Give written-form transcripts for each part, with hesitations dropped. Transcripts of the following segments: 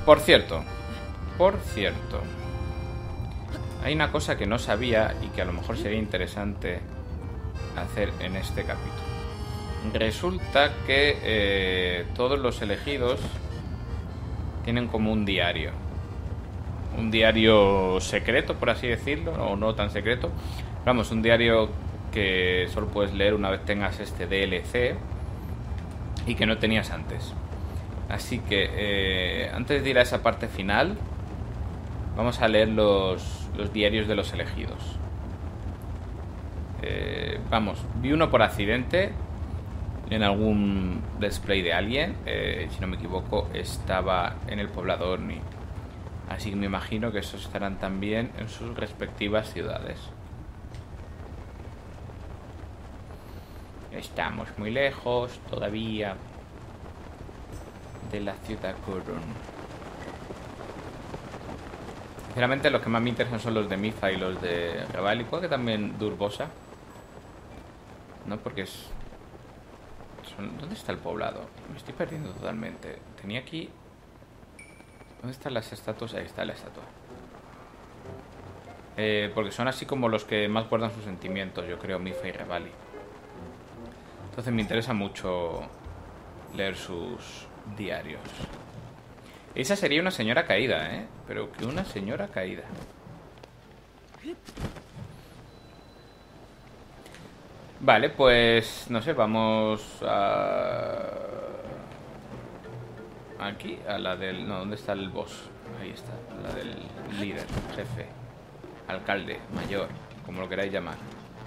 Por cierto, hay una cosa que no sabía y que a lo mejor sería interesante hacer en este capítulo. Resulta que todos los elegidos tienen como un diario secreto, por así decirlo, o no tan secreto. Vamos, un diario que solo puedes leer una vez tengas este DLC y que no tenías antes. Así que antes de ir a esa parte final, vamos a leer los diarios de los elegidos. Vamos, vi uno por accidente en algún display de alguien. Si no me equivoco, estaba en el poblado Orni. Así que me imagino que esos estarán también en sus respectivas ciudades. Estamos muy lejos todavía de la ciudad Goron. Sinceramente los que más me interesan son los de Mipha y los de Revali. Puede que también Durbosa. No, porque es... ¿Dónde está el poblado? Me estoy perdiendo totalmente. Tenía aquí... ¿Dónde están las estatuas? Ahí está la estatua. Porque son así como los que más guardan sus sentimientos, yo creo, Mipha y Revali. Entonces me interesa mucho leer sus diarios. Esa sería una señora caída, ¿eh? Pero que una señora caída. Vale, pues... no sé, vamos a... aquí, a la del... no, ¿dónde está el boss? Ahí está, la del líder, jefe, alcalde, mayor, como lo queráis llamar.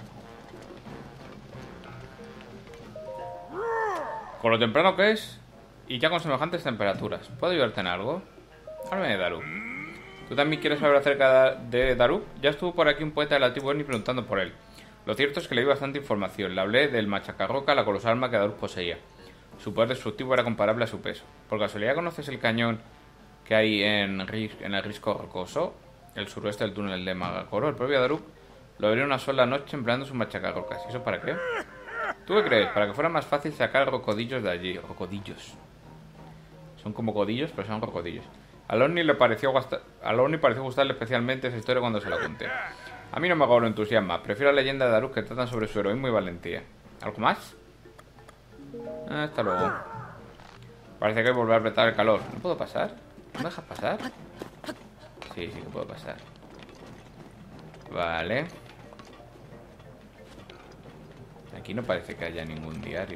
Con lo temprano que es y ya con semejantes temperaturas, ¿puedo ayudarte en algo? Háblame de Daruk. ¿Tú también quieres saber acerca de Daruk? Ya estuvo por aquí un poeta del antiguo Orni preguntando por él. Lo cierto es que le di bastante información. Le hablé del machacarroca, la colosal arma que Daruk poseía. Su poder destructivo era comparable a su peso. ¿Por casualidad conoces el cañón que hay en el risco rocoso? El suroeste del túnel de Magakoro. El propio Daruk lo abrió una sola noche empleando sus machacarrocas. ¿Y eso para qué? ¿Tú qué crees? Para que fuera más fácil sacar rocodillos de allí. Rocodillos. Son como codillos, pero son rocodillos. Al Orni pareció gustarle especialmente esa historia cuando se la conté. A mí no me hago lo entusiasma. Prefiero la leyenda de Daruk que tratan sobre su heroísmo y valentía. ¿Algo más? Hasta luego. Parece que voy a volver a apretar el calor. ¿No puedo pasar? ¿No me dejas pasar? Sí, sí que puedo pasar. Vale. Aquí no parece que haya ningún diario.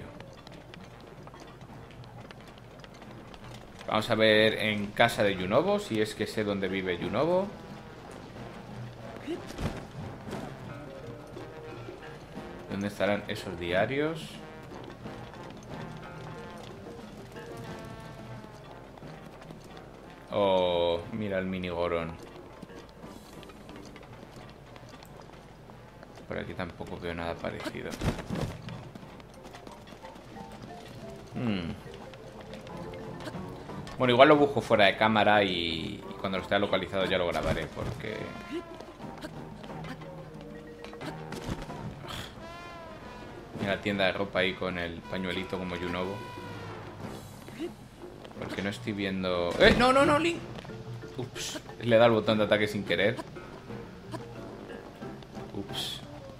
Vamos a ver en casa de Yunobo, si es que sé dónde vive Yunobo. ¿Dónde estarán esos diarios? Oh, mira el mini Goron. Por aquí tampoco veo nada parecido. Bueno, igual lo busco fuera de cámara y cuando lo esté localizado ya lo grabaré, porque... Mira la tienda de ropa ahí con el pañuelito como Yunobo. Porque no estoy viendo... ¡Eh! ¡No, no, no, Link! Ups, le da el botón de ataque sin querer. Ups.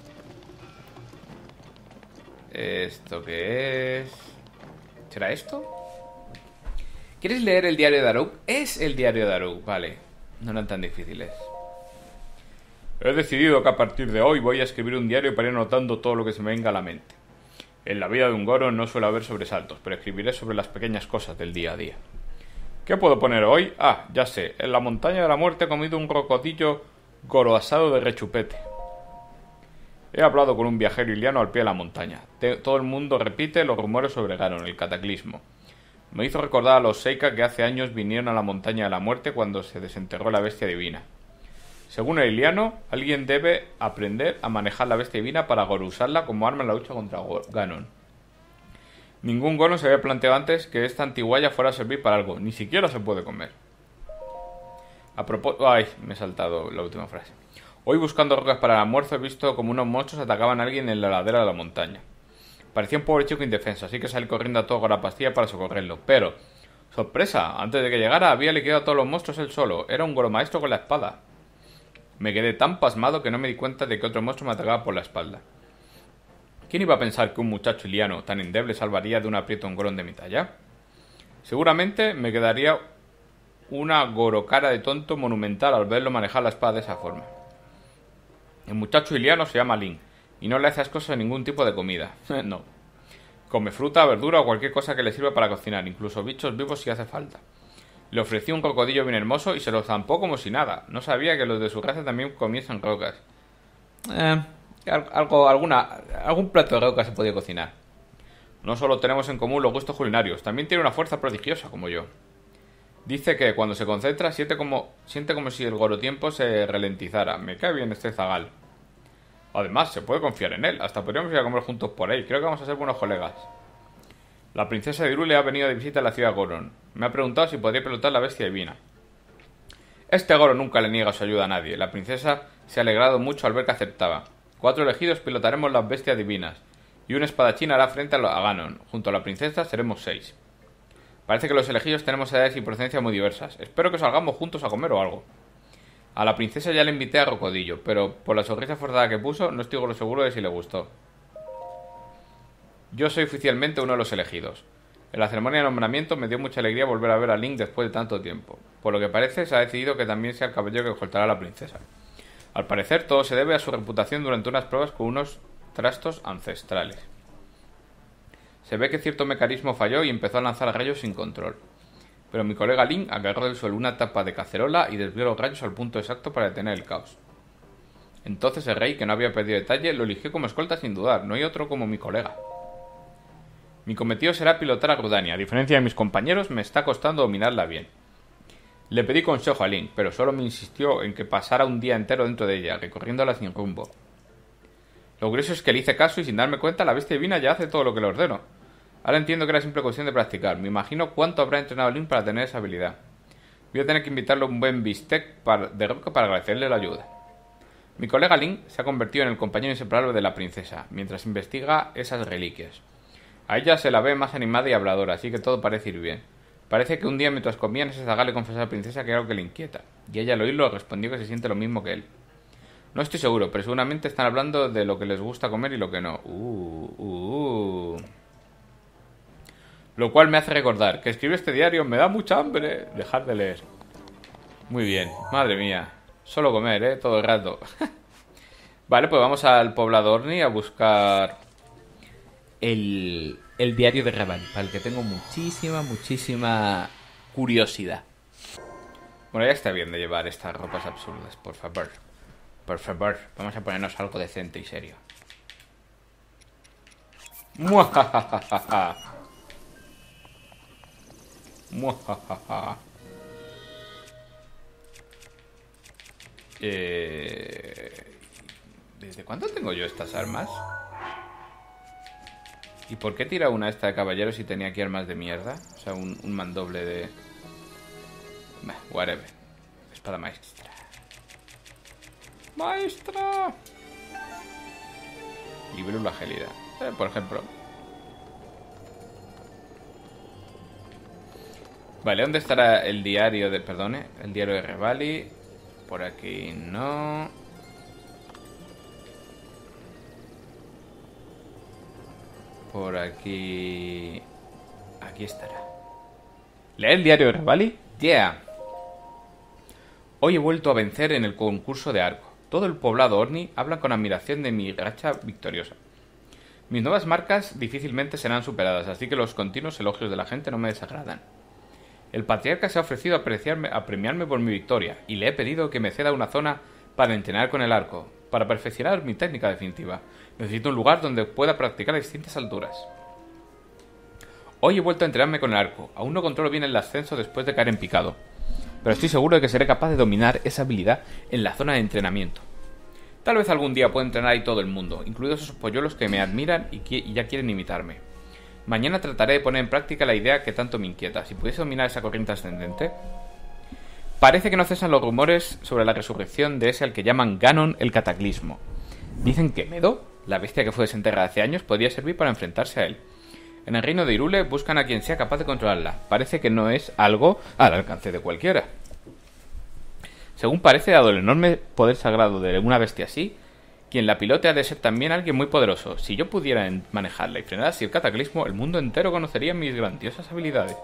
¿Esto qué es? ¿Será esto? ¿Quieres leer el diario de Daruk? Es el diario de Daruk, vale. No eran tan difíciles. He decidido que a partir de hoy voy a escribir un diario para ir anotando todo lo que se me venga a la mente. En la vida de un Goron no suele haber sobresaltos, pero escribiré sobre las pequeñas cosas del día a día. ¿Qué puedo poner hoy? Ah, ya sé. En la montaña de la muerte he comido un crocodillo goro asado de rechupete. He hablado con un viajero iliano al pie de la montaña. Todo el mundo repite los rumores sobre Ganon, el cataclismo. Me hizo recordar a los Seika que hace años vinieron a la montaña de la muerte cuando se desenterró la bestia divina. Según el iliano, alguien debe aprender a manejar la bestia divina para usarla como arma en la lucha contra Ganon. Ningún Goron se había planteado antes que esta antiguaya fuera a servir para algo, ni siquiera se puede comer. A propósito... Ay, me he saltado la última frase. Hoy buscando rocas para el almuerzo he visto como unos monstruos atacaban a alguien en la ladera de la montaña. Parecía un pobre chico indefenso, así que salí corriendo a todo con la pastilla para socorrerlo, pero Sorpresa, antes de que llegara había liquidado a todos los monstruos él solo. Era un goromaestro con la espada. Me quedé tan pasmado que no me di cuenta de que otro monstruo me atacaba por la espalda. ¿Quién iba a pensar que un muchacho iliano tan endeble salvaría de un aprieto a un gorón de mi talla? Seguramente me quedaría una gorocara de tonto monumental al verlo manejar la espada de esa forma. El muchacho iliano se llama Link y no le hace asco a ningún tipo de comida. No. Come fruta, verdura o cualquier cosa que le sirva para cocinar, incluso bichos vivos si hace falta. Le ofrecí un crocodilo bien hermoso y se lo zampó como si nada. No sabía que los de su raza también comiesen rocas. Algún plato de roca se podía cocinar. No solo tenemos en común los gustos culinarios, también tiene una fuerza prodigiosa como yo. Dice que cuando se concentra siente como si el gorotiempo se ralentizara. Me cae bien este zagal. Además, se puede confiar en él. Hasta podríamos ir a comer juntos por ahí. Creo que vamos a ser buenos colegas. La princesa de Hyrule ha venido de visita a la ciudad de Goron. Me ha preguntado si podría pilotar la bestia divina. Este Goron nunca le niega su ayuda a nadie. La princesa se ha alegrado mucho al ver que aceptaba. 4 elegidos pilotaremos las bestias divinas. Y un espadachín hará frente a Ganon. Junto a la princesa seremos 6. Parece que los elegidos tenemos edades y procedencias muy diversas. Espero que salgamos juntos a comer o algo. A la princesa ya le invité a Rocodillo, pero por la sonrisa forzada que puso, no estoy seguro de si le gustó. Yo soy oficialmente uno de los elegidos. En la ceremonia de nombramiento me dio mucha alegría volver a ver a Link después de tanto tiempo. Por lo que parece, se ha decidido que también sea el caballero que escoltará a la princesa. Al parecer, todo se debe a su reputación durante unas pruebas con unos trastos ancestrales. Se ve que cierto mecanismo falló y empezó a lanzar rayos sin control. Pero mi colega Link agarró del suelo una tapa de cacerola y desvió los rayos al punto exacto para detener el caos. Entonces el rey, que no había perdido detalle, lo eligió como escolta sin dudar. No hay otro como mi colega. Mi cometido será pilotar a Rudania. A diferencia de mis compañeros, me está costando dominarla bien. Le pedí consejo a Link, pero solo me insistió en que pasara un día entero dentro de ella, recorriéndola sin rumbo. Lo grueso es que le hice caso y sin darme cuenta la bestia divina ya hace todo lo que le ordeno. Ahora entiendo que era simple cuestión de practicar. Me imagino cuánto habrá entrenado Link para tener esa habilidad. Voy a tener que invitarle un buen bistec de roca para agradecerle la ayuda. Mi colega Link se ha convertido en el compañero inseparable de la princesa, mientras investiga esas reliquias. A ella se la ve más animada y habladora, así que todo parece ir bien. Parece que un día mientras comían ese zagal le confesó a la princesa que hay algo que le inquieta, y ella al oírlo respondió que se siente lo mismo que él. No estoy seguro, pero seguramente están hablando de lo que les gusta comer y lo que no. Lo cual me hace recordar que escribir este diario me da mucha hambre. Dejar de leer. Muy bien, madre mía. Solo comer, todo el rato. Vale, pues vamos al poblado Orni a buscar el diario de Revali, para el que tengo muchísima curiosidad. Bueno, ya está bien de llevar estas ropas absurdas, por favor. Por favor, vamos a ponernos algo decente y serio. Muajajajaja. Muajajaja. ¿Desde cuándo tengo yo estas armas? ¿Y por qué tira una esta de caballero si tenía aquí armas de mierda? O sea, un mandoble de... Bah, whatever. Espada maestra. ¡Maestra! Libélula gélida. Por ejemplo. Vale, ¿dónde estará el diario de... Perdone, el diario de Revali? Por aquí no... Por aquí... Aquí estará. ¿Leer el diario de Revali? ¡Yeah! Hoy he vuelto a vencer en el concurso de arco. Todo el poblado Orni habla con admiración de mi racha victoriosa. Mis nuevas marcas difícilmente serán superadas, así que los continuos elogios de la gente no me desagradan. El patriarca se ha ofrecido a premiarme por mi victoria, y le he pedido que me ceda una zona para entrenar con el arco, para perfeccionar mi técnica definitiva. Necesito un lugar donde pueda practicar a distintas alturas. Hoy he vuelto a entrenarme con el arco. Aún no controlo bien el ascenso después de caer en picado, pero estoy seguro de que seré capaz de dominar esa habilidad en la zona de entrenamiento. Tal vez algún día pueda entrenar ahí todo el mundo, incluidos esos polluelos que me admiran y ya quieren imitarme. Mañana trataré de poner en práctica la idea que tanto me inquieta. Si pudiese dominar esa corriente ascendente... Parece que no cesan los rumores sobre la resurrección de ese al que llaman Ganon el Cataclismo. Dicen que Medo, la bestia que fue desenterrada hace años, podría servir para enfrentarse a él. En el reino de Hyrule buscan a quien sea capaz de controlarla. Parece que no es algo al alcance de cualquiera. Según parece, dado el enorme poder sagrado de una bestia así, quien la pilote ha de ser también alguien muy poderoso. Si yo pudiera manejarla y frenar así el cataclismo, el mundo entero conocería mis grandiosas habilidades.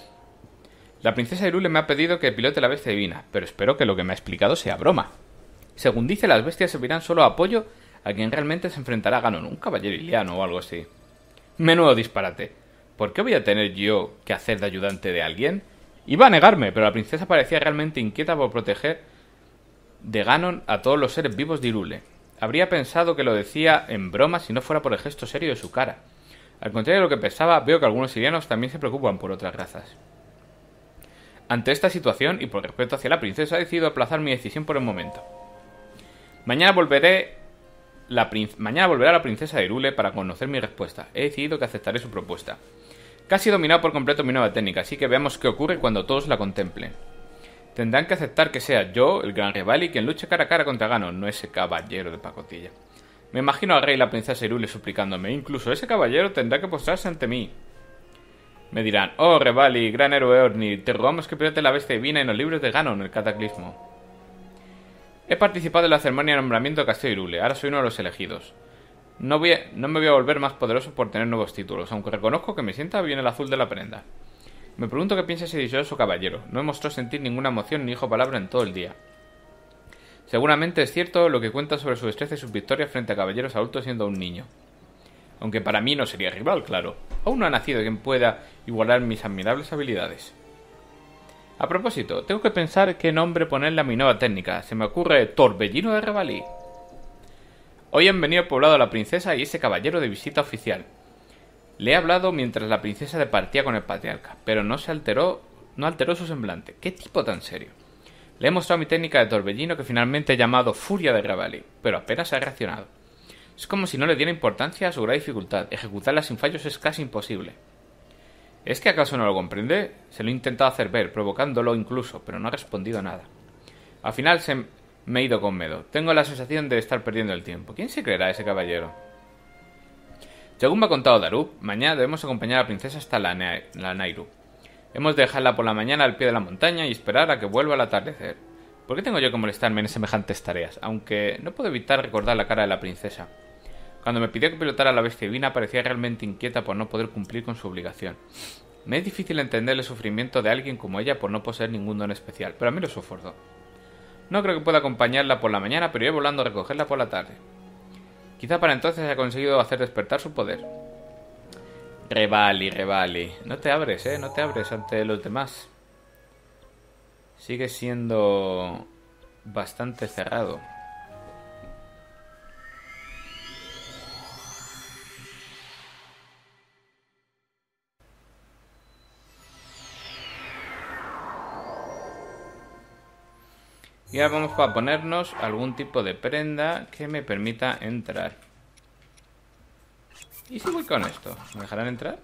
La princesa Hyrule me ha pedido que pilote la bestia divina, pero espero que lo que me ha explicado sea broma. Según dice, las bestias servirán solo a apoyo a quien realmente se enfrentará a Ganon, un caballero iliano o algo así. Menudo disparate. ¿Por qué voy a tener yo que hacer de ayudante de alguien? Iba a negarme, pero la princesa parecía realmente inquieta por proteger de Ganon a todos los seres vivos de Hyrule. Habría pensado que lo decía en broma si no fuera por el gesto serio de su cara. Al contrario de lo que pensaba, veo que algunos ilianos también se preocupan por otras razas. Ante esta situación, y por respeto hacia la princesa, he decidido aplazar mi decisión por el momento. Mañana volverá la princesa de Hyrule para conocer mi respuesta. He decidido que aceptaré su propuesta. Casi he dominado por completo mi nueva técnica, así que veamos qué ocurre cuando todos la contemplen. Tendrán que aceptar que sea yo, el gran Revali, quien luche cara a cara contra Ganon, no ese caballero de pacotilla. Me imagino al rey y la princesa Hyrule suplicándome, incluso ese caballero tendrá que postrarse ante mí. Me dirán, oh Revali, gran héroe Orni, te rogamos que pilote la bestia divina y nos libres de Ganon, el cataclismo. He participado en la ceremonia de nombramiento de Castillo Hyrule, ahora soy uno de los elegidos. No me voy a volver más poderoso por tener nuevos títulos, aunque reconozco que me sienta bien el azul de la prenda. Me pregunto qué piensa ese dichoso caballero. No demostró sentir ninguna emoción ni dijo palabra en todo el día. Seguramente es cierto lo que cuenta sobre su destreza y sus victorias frente a caballeros adultos siendo un niño. Aunque para mí no sería rival, claro. Aún no ha nacido quien pueda igualar mis admirables habilidades. A propósito, tengo que pensar qué nombre ponerle a mi nueva técnica. Se me ocurre Torbellino de Revali. Hoy han venido al poblado la princesa y ese caballero de visita oficial. Le he hablado mientras la princesa departía con el patriarca, pero no alteró su semblante. ¿Qué tipo tan serio? Le he mostrado mi técnica de torbellino que finalmente he llamado Furia de Revali, pero apenas ha reaccionado. Es como si no le diera importancia a su gran dificultad. Ejecutarla sin fallos es casi imposible. ¿Es que acaso no lo comprende? Se lo he intentado hacer ver, provocándolo incluso, pero no ha respondido nada. Al final me he ido con miedo. Tengo la sensación de estar perdiendo el tiempo. ¿Quién se creerá ese caballero? Según me ha contado Daruk, mañana debemos acompañar a la princesa hasta la Nayru. Hemos de dejarla por la mañana al pie de la montaña y esperar a que vuelva al atardecer. ¿Por qué tengo yo que molestarme en semejantes tareas? Aunque no puedo evitar recordar la cara de la princesa. Cuando me pidió que pilotara a la bestia divina parecía realmente inquieta por no poder cumplir con su obligación. Me es difícil entender el sufrimiento de alguien como ella por no poseer ningún don especial, pero a mí lo soporto. No creo que pueda acompañarla por la mañana, pero iré volando a recogerla por la tarde. Quizá para entonces haya conseguido hacer despertar su poder. Revali. No te abres, no te abres ante los demás. Sigue siendo bastante cerrado. Y ahora vamos a ponernos algún tipo de prenda que me permita entrar. ¿Y si voy con esto? ¿Me dejarán entrar?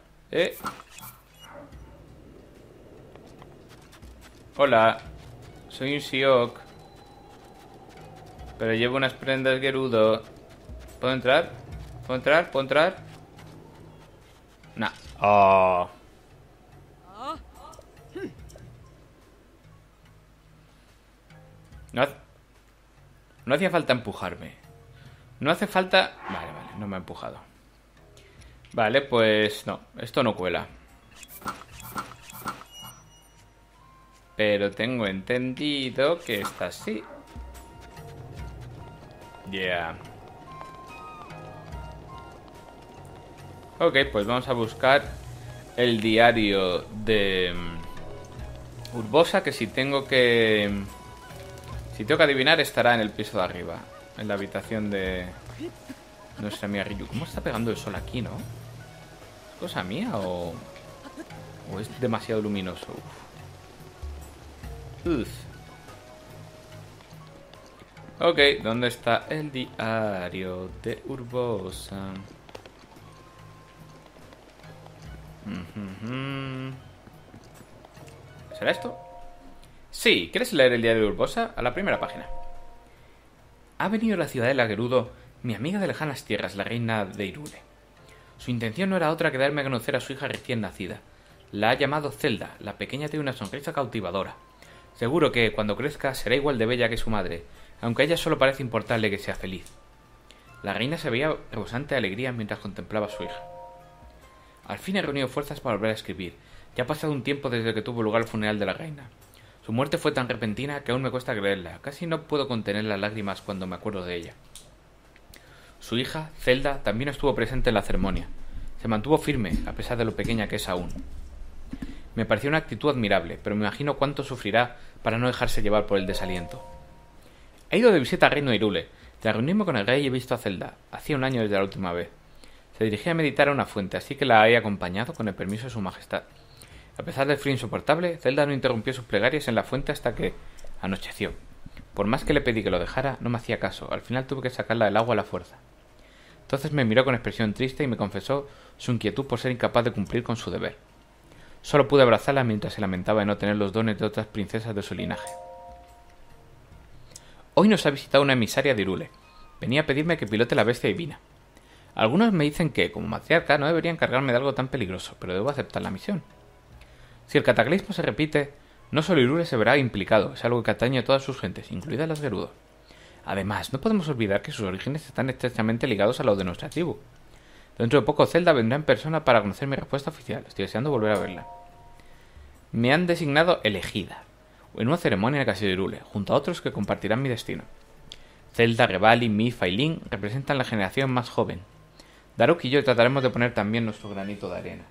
Hola, soy un Siok, pero llevo unas prendas Gerudo. ¿Puedo entrar? ¿Puedo entrar? ¿Puedo entrar? Nah. Oh. No hacía falta empujarme. No hace falta... Vale, no me ha empujado. Vale, pues no, esto no cuela. Pero tengo entendido que esta sí. Yeah. Ok, pues vamos a buscar el diario de Urbosa, que si tengo que adivinar estará en el piso de arriba, en la habitación de nuestra amiga Ryu. ¿Cómo está pegando el sol aquí, no? ¿Es cosa mía o es demasiado luminoso? Uf. Ok, ¿dónde está el diario de Urbosa? ¿Será esto? Sí, ¿quieres leer el diario de Urbosa? A la primera página. Ha venido a la ciudadela Gerudo mi amiga de lejanas tierras, la reina de Hyrule. Su intención no era otra que darme a conocer a su hija recién nacida. La ha llamado Zelda. La pequeña tiene una sonrisa cautivadora. Seguro que, cuando crezca, será igual de bella que su madre, aunque a ella solo parece importarle que sea feliz. La reina se veía rebosante de alegría mientras contemplaba a su hija. Al fin he reunido fuerzas para volver a escribir. Ya ha pasado un tiempo desde que tuvo lugar el funeral de la reina. Su muerte fue tan repentina que aún me cuesta creerla. Casi no puedo contener las lágrimas cuando me acuerdo de ella. Su hija, Zelda, también estuvo presente en la ceremonia. Se mantuvo firme, a pesar de lo pequeña que es aún. Me pareció una actitud admirable, pero me imagino cuánto sufrirá para no dejarse llevar por el desaliento. He ido de visita al reino de Hyrule. Tras reunirme con el rey he visto a Zelda. Hacía un año desde la última vez. Se dirigía a meditar a una fuente, así que la he acompañado con el permiso de su majestad. A pesar del frío insoportable, Zelda no interrumpió sus plegarias en la fuente hasta que anocheció. Por más que le pedí que lo dejara, no me hacía caso. Al final tuve que sacarla del agua a la fuerza. Entonces me miró con expresión triste y me confesó su inquietud por ser incapaz de cumplir con su deber. Solo pude abrazarla mientras se lamentaba de no tener los dones de otras princesas de su linaje. Hoy nos ha visitado una emisaria de Hyrule. Venía a pedirme que pilote la bestia divina. Algunos me dicen que, como matriarca, no debería encargarme de algo tan peligroso, pero debo aceptar la misión. Si el cataclismo se repite, no solo Hyrule se verá implicado, es algo que atañe a todas sus gentes, incluidas las Gerudo. Además, no podemos olvidar que sus orígenes están estrechamente ligados a los de nuestra tribu. Dentro de poco Zelda vendrá en persona para conocer mi respuesta oficial. Estoy deseando volver a verla. Me han designado elegida, en una ceremonia en el castillo de Hyrule, junto a otros que compartirán mi destino. Zelda, Revali, Mipha y Link representan la generación más joven. Daruk y yo trataremos de poner también nuestro granito de arena.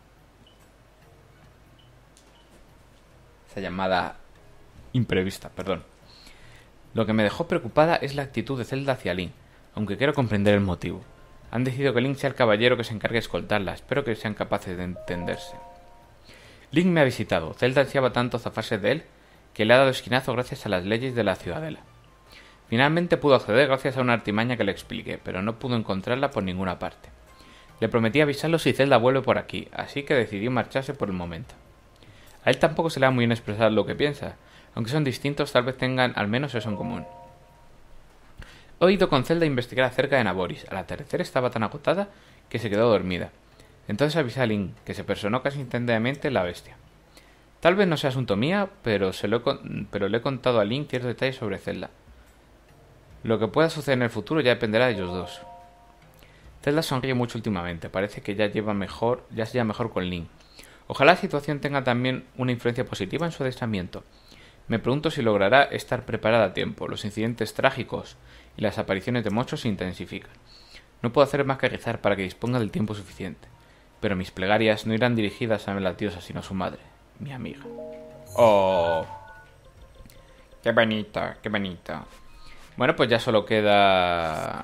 Esa llamada imprevista, perdón. Lo que me dejó preocupada es la actitud de Zelda hacia Link, aunque quiero comprender el motivo. Han decidido que Link sea el caballero que se encargue de escoltarla. Espero que sean capaces de entenderse. Link me ha visitado. Zelda ansiaba tanto zafarse de él que le ha dado esquinazo gracias a las leyes de la ciudadela. Finalmente pudo acceder gracias a una artimaña que le expliqué, pero no pudo encontrarla por ninguna parte. Le prometí avisarlo si Zelda vuelve por aquí, así que decidió marcharse por el momento. A él tampoco se le da muy bien expresar lo que piensa. Aunque son distintos, tal vez tengan al menos eso en común. He ido con Zelda a investigar acerca de Naboris. Al atardecer estaba tan agotada que se quedó dormida. Entonces avisé a Link, que se personó casi instantáneamente en la bestia. Tal vez no sea asunto mía, pero le he contado a Link ciertos detalles sobre Zelda. Lo que pueda suceder en el futuro ya dependerá de ellos dos. Zelda sonríe mucho últimamente. Parece que ya se lleva mejor con Link. Ojalá la situación tenga también una influencia positiva en su adiestramiento. Me pregunto si logrará estar preparada a tiempo. Los incidentes trágicos y las apariciones de monstruos se intensifican. No puedo hacer más que rezar para que disponga del tiempo suficiente. Pero mis plegarias no irán dirigidas a la diosa, sino a su madre, mi amiga. ¡Oh! ¡Qué bonita, qué bonita! Bueno, pues ya solo queda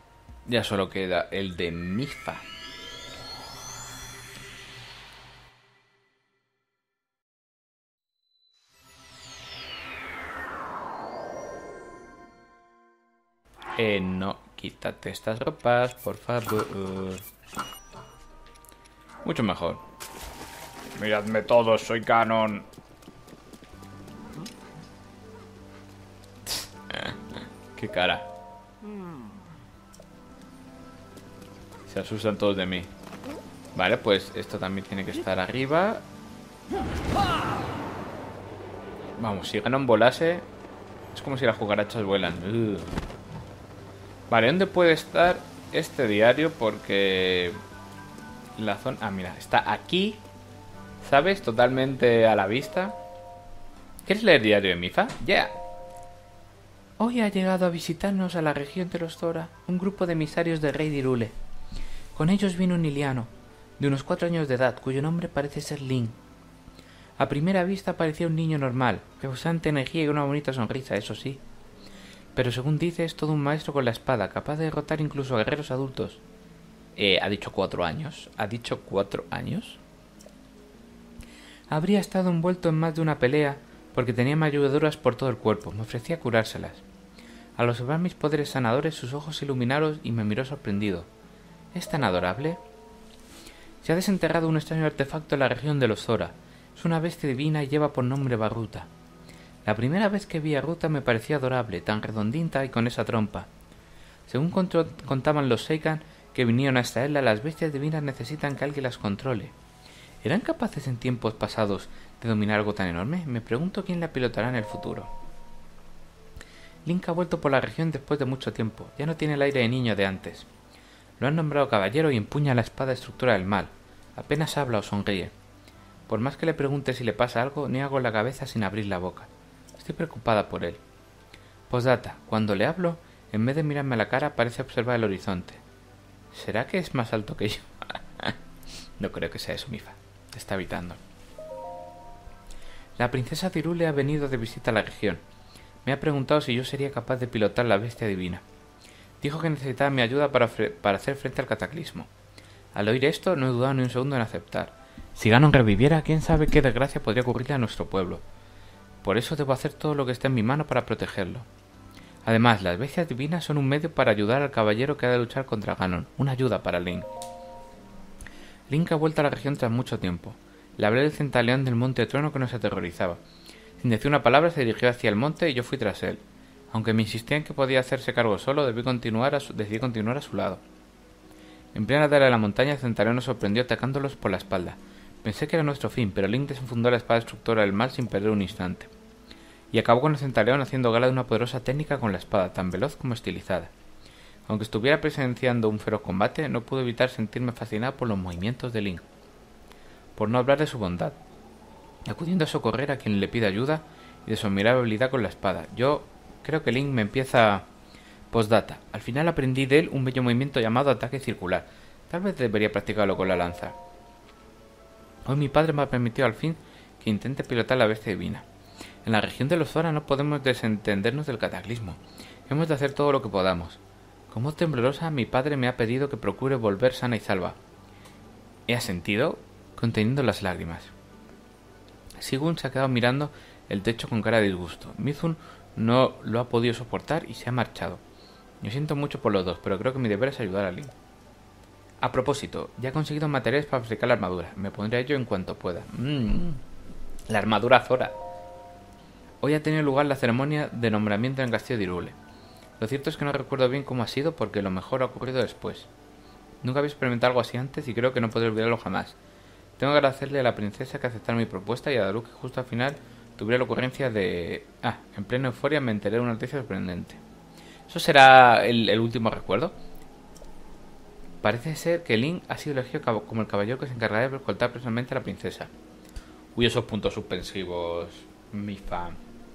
el de Mipha. No, quítate estas ropas, por favor. Mucho mejor. Miradme todos, soy Ganon. Qué cara. Se asustan todos de mí. Vale, pues esto también tiene que estar arriba. Vamos, si Ganon volase, es como si las cucarachas vuelan. Vale, ¿dónde puede estar este diario? Porque la zona... Ah, mira, está aquí, ¿sabes? Totalmente a la vista. ¿Quieres leer el diario de Mipha? Yeah. Hoy ha llegado a visitarnos a la región de los Zora un grupo de emisarios del rey de Hyrule. Con ellos vino un Iliano, de unos 4 años de edad, cuyo nombre parece ser Link. A primera vista parecía un niño normal, rebosante energía y una bonita sonrisa, eso sí. Pero según dice, es todo un maestro con la espada, capaz de derrotar incluso a guerreros adultos. ¿Ha dicho 4 años? ¿Ha dicho 4 años? Habría estado envuelto en más de una pelea porque tenía magulladuras por todo el cuerpo. Me ofrecía curárselas. Al observar mis poderes sanadores, sus ojos se iluminaron y me miró sorprendido. ¿Es tan adorable? Se ha desenterrado un extraño artefacto en la región de los Zora. Es una bestia divina y lleva por nombre Barruta. La primera vez que vi a Ruta me parecía adorable, tan redondita y con esa trompa. Según contaban los Seikan, que vinieron a esta isla, las bestias divinas necesitan que alguien las controle. ¿Eran capaces en tiempos pasados de dominar algo tan enorme? Me pregunto quién la pilotará en el futuro. Link ha vuelto por la región después de mucho tiempo. Ya no tiene el aire de niño de antes. Lo han nombrado caballero y empuña la espada estructura del mal. Apenas habla o sonríe. Por más que le pregunte si le pasa algo, niega con la cabeza sin abrir la boca. Estoy preocupada por él. Postdata, cuando le hablo, en vez de mirarme a la cara, parece observar el horizonte. ¿Será que es más alto que yo? No creo que sea eso, Mifa. Te está evitando. La princesa Tirule ha venido de visita a la región. Me ha preguntado si yo sería capaz de pilotar la bestia divina. Dijo que necesitaba mi ayuda para hacer frente al cataclismo. Al oír esto, no he dudado ni un segundo en aceptar. Si Ganon reviviera, quién sabe qué desgracia podría ocurrirle a nuestro pueblo. Por eso debo hacer todo lo que esté en mi mano para protegerlo. Además, las bestias divinas son un medio para ayudar al caballero que ha de luchar contra Ganon. Una ayuda para Link. Link ha vuelto a la región tras mucho tiempo. Le hablé del centaleón del Monte Trueno que nos aterrorizaba. Sin decir una palabra se dirigió hacia el monte y yo fui tras él. Aunque me insistía en que podía hacerse cargo solo, decidí continuar a su lado. En plena ladera de la montaña, el centaleón nos sorprendió atacándolos por la espalda. Pensé que era nuestro fin, pero Link desenfundó la espada destructora del mal sin perder un instante. Y acabó con el centaleón haciendo gala de una poderosa técnica con la espada, tan veloz como estilizada. Aunque estuviera presenciando un feroz combate, no pude evitar sentirme fascinado por los movimientos de Link. Por no hablar de su bondad, acudiendo a socorrer a quien le pide ayuda y de su admirable habilidad con la espada. Yo creo que Link me empieza... Postdata. Al final aprendí de él un bello movimiento llamado ataque circular. Tal vez debería practicarlo con la lanza. Hoy mi padre me ha permitido al fin que intente pilotar la bestia divina. En la región de los Zora no podemos desentendernos del cataclismo. Hemos de hacer todo lo que podamos. Con voz temblorosa, mi padre me ha pedido que procure volver sana y salva. He asentido, conteniendo las lágrimas. Sigun se ha quedado mirando el techo con cara de disgusto. Mizun no lo ha podido soportar y se ha marchado. Yo siento mucho por los dos, pero creo que mi deber es ayudar a Link. A propósito, ya he conseguido materiales para fabricar la armadura. Me pondré a ello en cuanto pueda. La armadura Zora. Hoy ha tenido lugar la ceremonia de nombramiento en el castillo de Hyrule. Lo cierto es que no recuerdo bien cómo ha sido porque lo mejor ha ocurrido después. Nunca había experimentado algo así antes y creo que no podré olvidarlo jamás. Tengo que agradecerle a la princesa que aceptara mi propuesta y a Daruk que justo al final tuviera la ocurrencia de... en plena euforia me enteré de una noticia sorprendente. ¿Eso será el último recuerdo? Parece ser que Link ha sido elegido como el caballero que se encargará de escoltar personalmente a la princesa. Uy, esos puntos suspensivos, mi fan.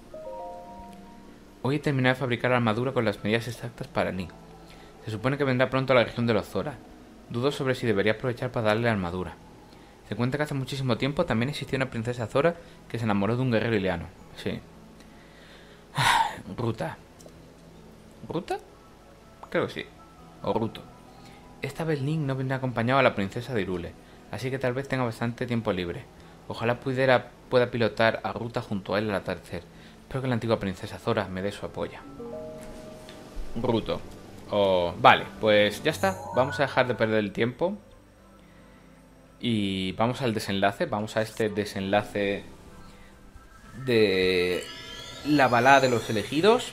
Hoy he terminado de fabricar la armadura con las medidas exactas para Link. Se supone que vendrá pronto a la región de los Zora. Dudo sobre si debería aprovechar para darle la armadura. Se cuenta que hace muchísimo tiempo también existió una princesa Zora que se enamoró de un guerrero ileano. Sí. Ruta. ¿Ruta? Creo que sí. O Ruto. Esta vez Link no vendrá acompañado a la princesa de Hyrule, así que tal vez tenga bastante tiempo libre. Ojalá pueda pilotar a Ruta junto a él al atardecer. Espero que la antigua princesa Zora me dé su apoyo. Ruto. Vale, pues ya está. Vamos a dejar de perder el tiempo. Y vamos al desenlace. Vamos a este desenlace de la balada de los elegidos.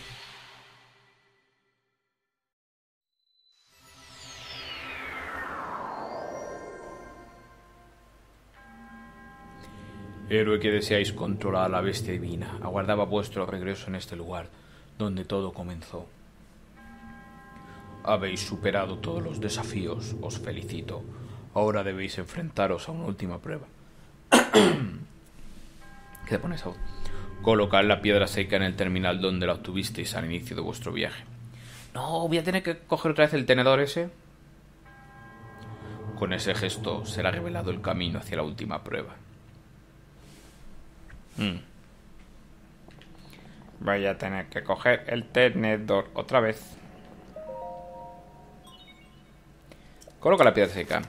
Héroe que deseáis controlar a la bestia divina, aguardaba vuestro regreso en este lugar, donde todo comenzó. Habéis superado todos los desafíos, os felicito. Ahora debéis enfrentaros a una última prueba. ¿Qué te pones ahora? Colocad la piedra seca en el terminal donde la obtuvisteis al inicio de vuestro viaje. No, voy a tener que coger otra vez el tenedor ese. Con ese gesto será revelado el camino hacia la última prueba. Voy a tener que coger el tenedor otra vez. Coloca la piedra seca.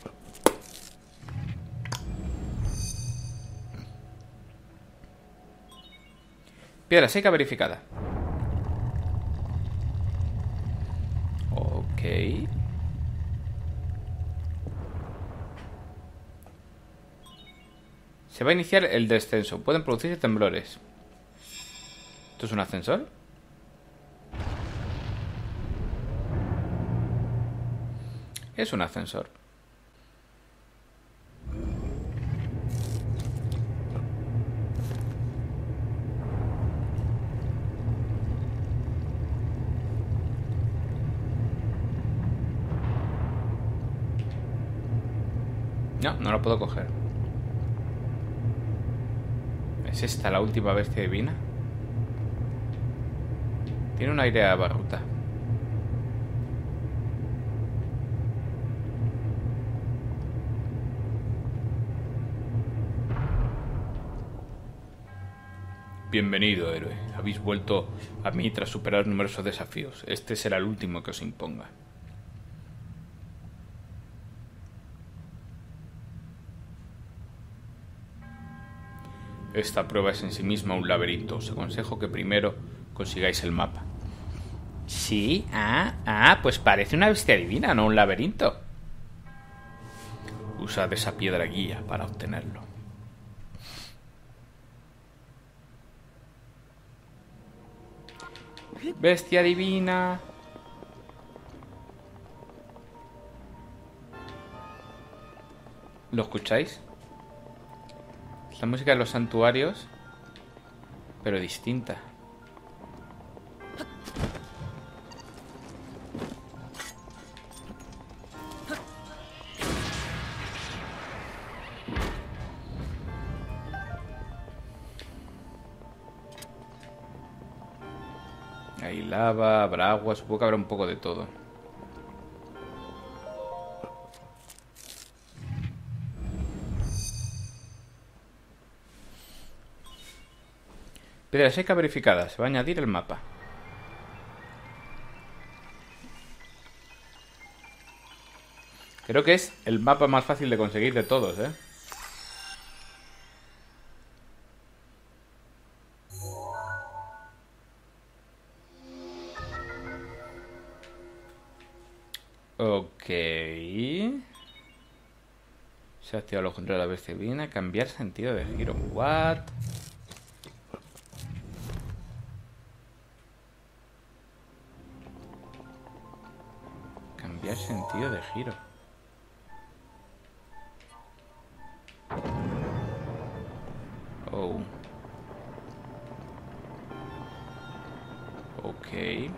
Piedra seca verificada. Ok. Se va a iniciar el descenso. Pueden producirse temblores. ¿Esto es un ascensor? Es un ascensor. No, no lo puedo coger. ¿Es esta la última bestia divina? Tiene un aire a Barruta. Bienvenido, héroe. Habéis vuelto a mí tras superar numerosos desafíos. Este será el último que os imponga. Esta prueba es en sí misma un laberinto. Os aconsejo que primero consigáis el mapa. Sí, pues parece una bestia divina, no un laberinto. Usad esa piedra guía para obtenerlo. Bestia divina. ¿Lo escucháis? La música de los santuarios, pero distinta. Hay lava, habrá agua, supongo que habrá un poco de todo. Piedras secas verificadas. Se va a añadir el mapa. Creo que es el mapa más fácil de conseguir de todos, ¿eh? Ok. Se ha activado los controles de la bestia divina. Cambiar sentido de giro. What? Cambiar sentido de giro. Oh. Ok.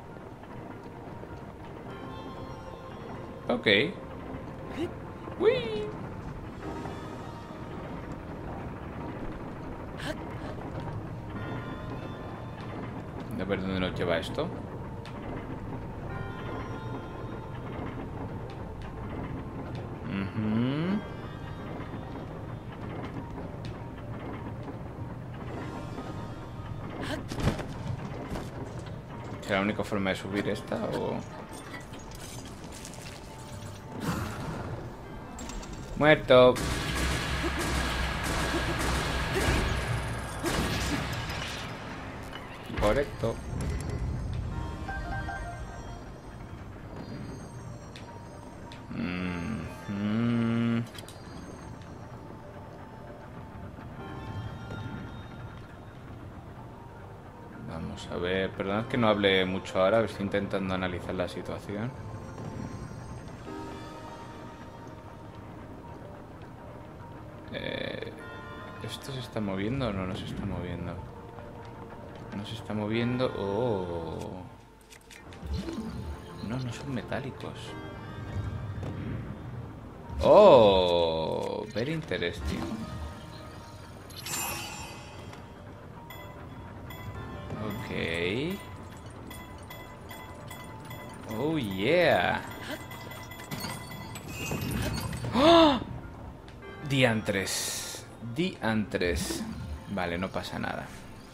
Ok. ¡Uy! A ver dónde nos lleva esto. ¿Será la única forma de subir esta o...? Muerto. Correcto. Vamos a ver. Perdonad que no hable mucho ahora. Estoy intentando analizar la situación. ¿Esto se está moviendo o no? No se está moviendo. No se está moviendo. Oh. No, no son metálicos. Oh, very interesting. Ok. Oh, yeah. ¡Oh! Diantres. Diantres. Vale, no pasa nada.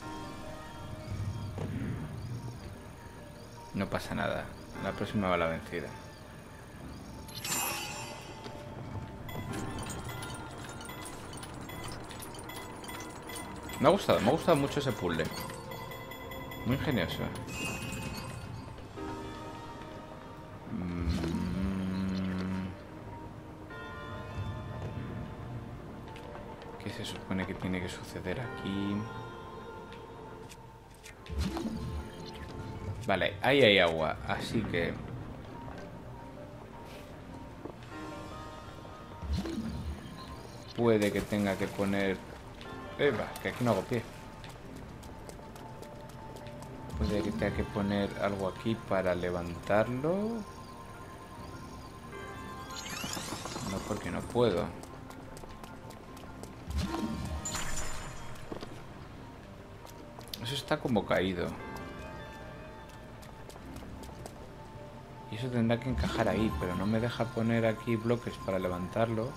No pasa nada. La próxima va la vencida. Me ha gustado mucho ese puzzle. Muy ingenioso. ¿Qué se supone que tiene que suceder aquí? Vale, ahí hay agua, así que... puede que tenga que poner... que aquí no hago pie. Puede que tenga que poner algo aquí para levantarlo. No, porque no puedo. Eso está como caído. Y eso tendrá que encajar ahí, pero no me deja poner aquí bloques para levantarlo.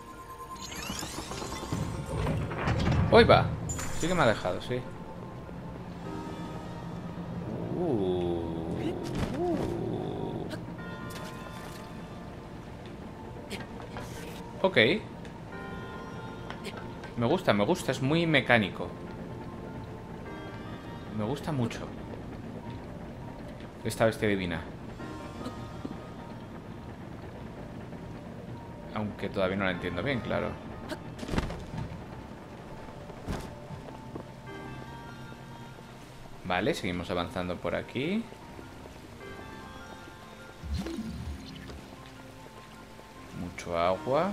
¡Uy, va! Sí que me ha dejado, sí. Ok. Me gusta, es muy mecánico. Me gusta mucho esta bestia divina. Aunque todavía no la entiendo bien, claro. Vale, seguimos avanzando por aquí. Mucho agua.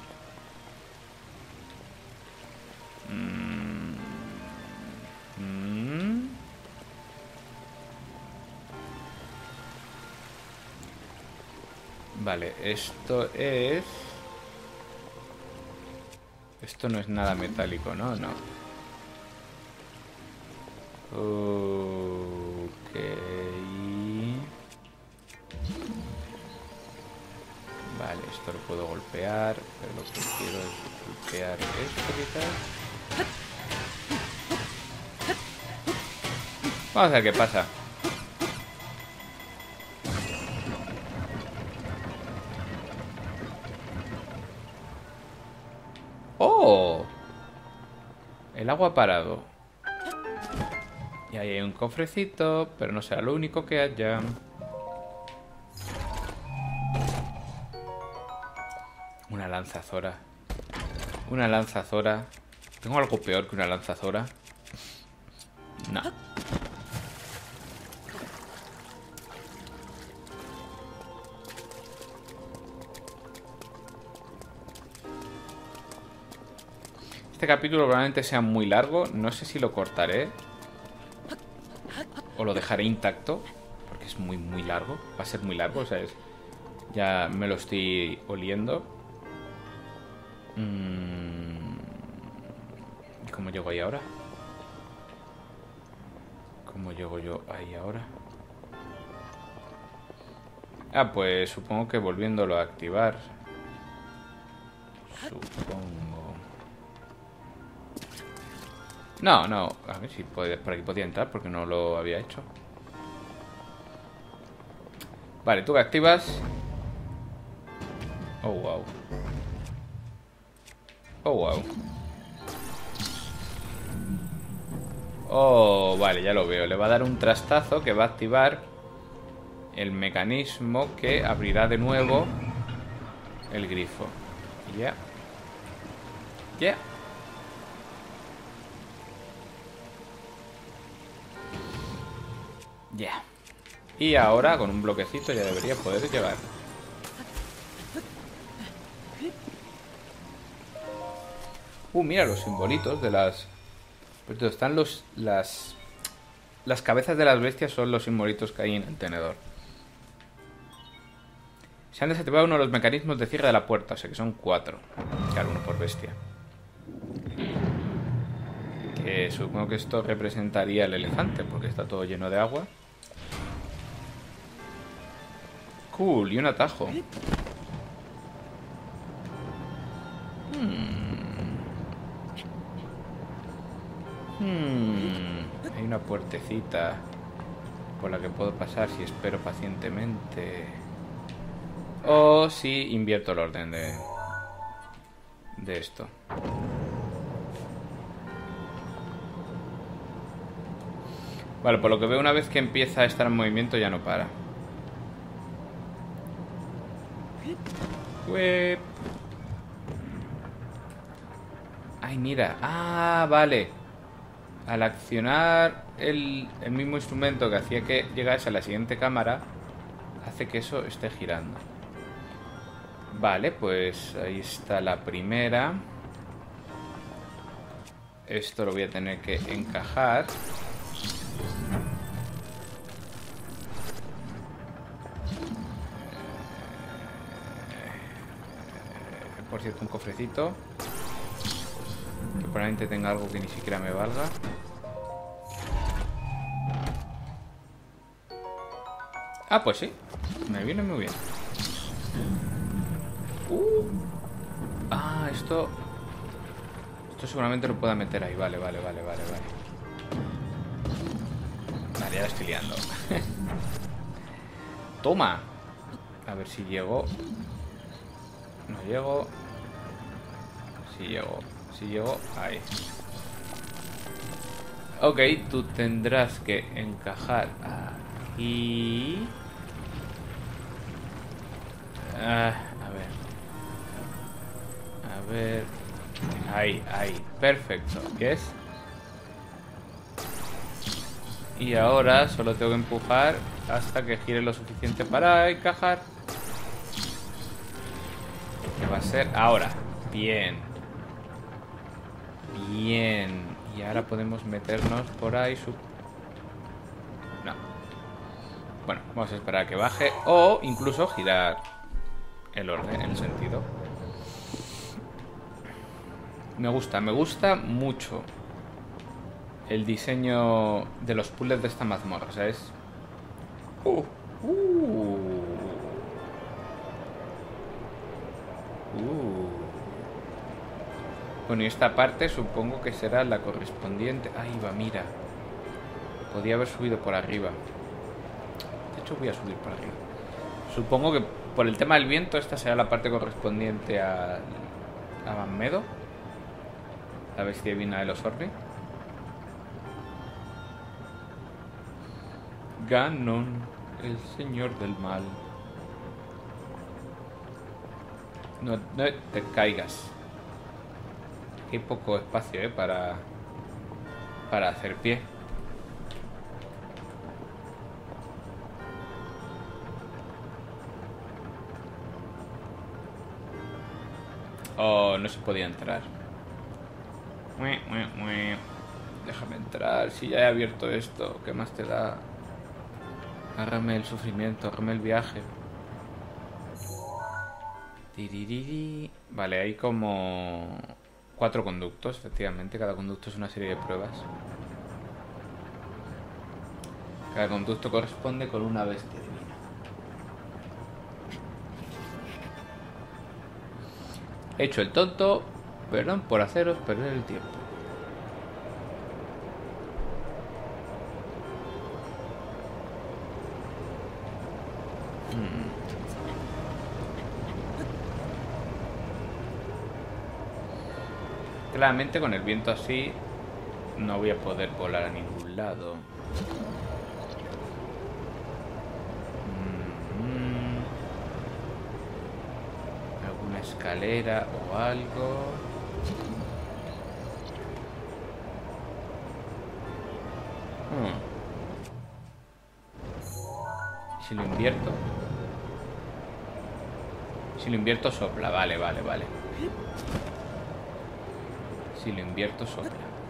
Vale, esto es... Esto no es nada metálico, ¿no? No. Ok. Vale, esto lo puedo golpear, pero lo que quiero es golpear esto quizás. Vamos a ver qué pasa. ¡Oh! El agua ha parado. Y ahí hay un cofrecito, pero no será lo único que haya. Una lanzazora. Una lanzazora. ¿Tengo algo peor que una lanzazora? No. Este capítulo probablemente sea muy largo. No sé si lo cortaré o lo dejaré intacto, porque es muy largo. Va a ser muy largo, o sea, ya me lo estoy oliendo. ¿Y cómo llego ahí ahora? ¿Cómo llego yo ahí ahora? Ah, pues supongo que volviéndolo a activar. Supongo. No, no. A ver si por aquí podía entrar porque no lo había hecho. Vale, tú que activas. Oh, wow. Oh, wow. Oh, vale, ya lo veo. Le va a dar un trastazo que va a activar el mecanismo que abrirá de nuevo el grifo. Ya. Ya. Ya. Y ahora con un bloquecito ya debería poder llegar. Mira los simbolitos de las... Pues están las cabezas de las bestias son los simbolitos que hay en el tenedor. Se han desactivado uno de los mecanismos de cierre de la puerta, o sea que son 4. Claro, uno por bestia. Que supongo que esto representaría el elefante, porque está todo lleno de agua. Cool, y un atajo. Hay una puertecita por la que puedo pasar si espero pacientemente. O si invierto el orden de esto. Vale, por lo que veo, una vez que empieza a estar en movimiento ya no para. Whip. Ay, mira. Ah, vale. Al accionar el mismo instrumento que hacía que llegase a la siguiente cámara, hace que eso esté girando. Vale, pues ahí está la primera. Esto lo voy a tener que encajar. Por cierto, un cofrecito. Que probablemente tenga algo que ni siquiera me valga. Ah, pues sí. Me viene muy bien. Ah, esto seguramente lo pueda meter ahí. Vale. Vale, ya la estoy liando. Toma. A ver si llego. No llego. Si llego. Ahí. Ok, tú tendrás que encajar aquí. A ver. Ahí. Perfecto. ¿Qué es? Y ahora solo tengo que empujar hasta que gire lo suficiente para encajar. ¿Qué va a ser? Ahora. Bien. Y ahora podemos meternos por ahí. No. Bueno, vamos a esperar a que baje. O incluso girar el orden, el sentido. Me gusta mucho el diseño de los puzzles de esta mazmorra. O sea, es... Bueno, y esta parte supongo que será la correspondiente. Ahí va, mira. Podía haber subido por arriba. De hecho, voy a subir por arriba. Supongo que por el tema del viento esta será la parte correspondiente a Van Medo, la bestia divina de los Orbi. Ganon, el señor del mal. No te caigas. Hay poco espacio, para hacer pie. Oh, no se podía entrar. Déjame entrar. Si ya he abierto esto, ¿qué más te da? Agárrame el sufrimiento, agárrame el viaje. Vale, hay como 4 conductos, efectivamente. Cada conducto es una serie de pruebas. Cada conducto corresponde con una bestia divina. He hecho el tonto. Perdón por haceros perder el tiempo. Claramente con el viento así no voy a poder volar a ningún lado. ¿Alguna escalera o algo? Si lo invierto. Si lo invierto sopla, vale. Si lo invierto sopla.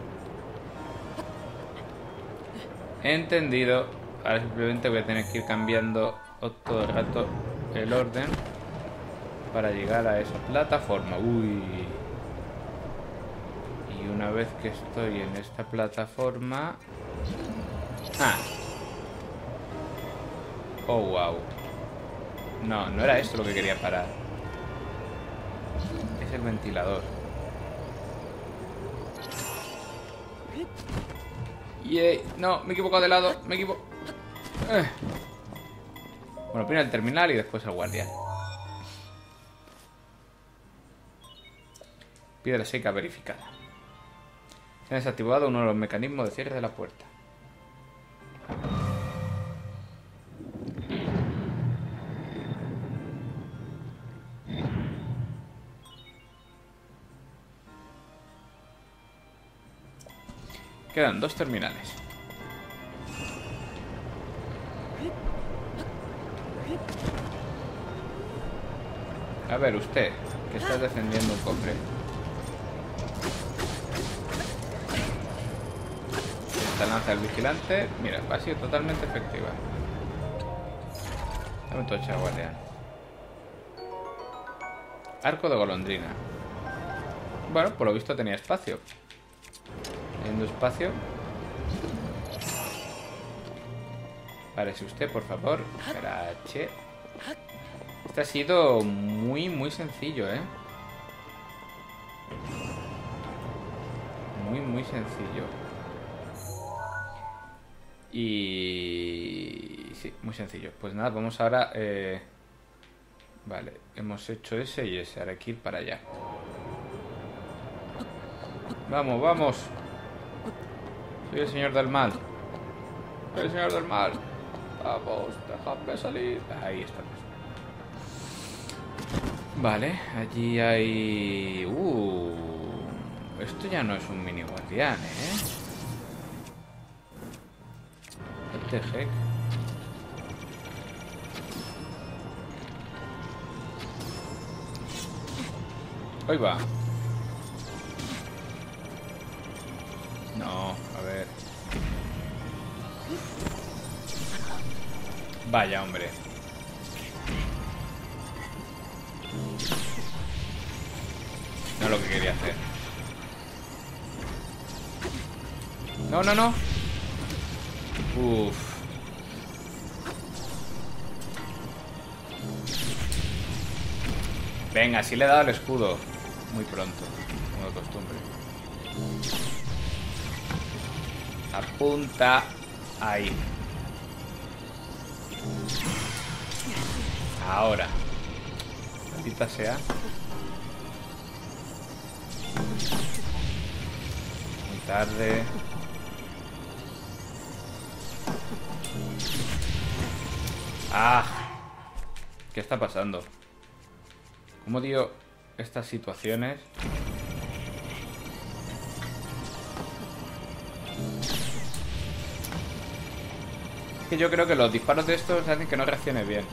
Entendido. Ahora simplemente voy a tener que ir cambiando todo el rato el orden para llegar a esa plataforma. Uy. Y una vez que estoy en esta plataforma... Ah. Oh, wow. No era esto lo que quería parar. Es el ventilador. Yay. No, me he equivocado de lado. Me equivoco. Bueno, primero el terminal y después el guardián. Piedra seca verificada. Se ha desactivado uno de los mecanismos de cierre de la puerta. Quedan 2 terminales. A ver, usted, que está defendiendo un cofre. Esta lanza del vigilante, mira, ha sido totalmente efectiva. Dame tu hacha, guardián. Arco de golondrina. Bueno, por lo visto tenía espacio. Teniendo espacio. Párese usted, por favor. Gracias. Este ha sido muy, muy sencillo, ¿eh? Muy, muy sencillo. Y... sí, muy sencillo. Pues nada, vamos ahora... Vale, hemos hecho ese y ese. Ahora hay que ir para allá. Vamos, vamos. Soy el señor del mal. Soy el señor del mal. Vamos, déjame salir. Ahí estamos. Vale, allí hay... esto ya no es un mini guardián, ¿eh? What the heck. Ahí va. No, a ver. Vaya, hombre. No es lo que quería hacer. No, no, no. Uff. Venga, sí le he dado el escudo. Muy pronto, como de costumbre. Apunta. Ahí. Ahora. Maldita sea. Muy tarde. ¡Ah! ¿Qué está pasando? ¿Cómo dio estas situaciones? Es que yo creo que los disparos de estos hacen que no reaccione bien.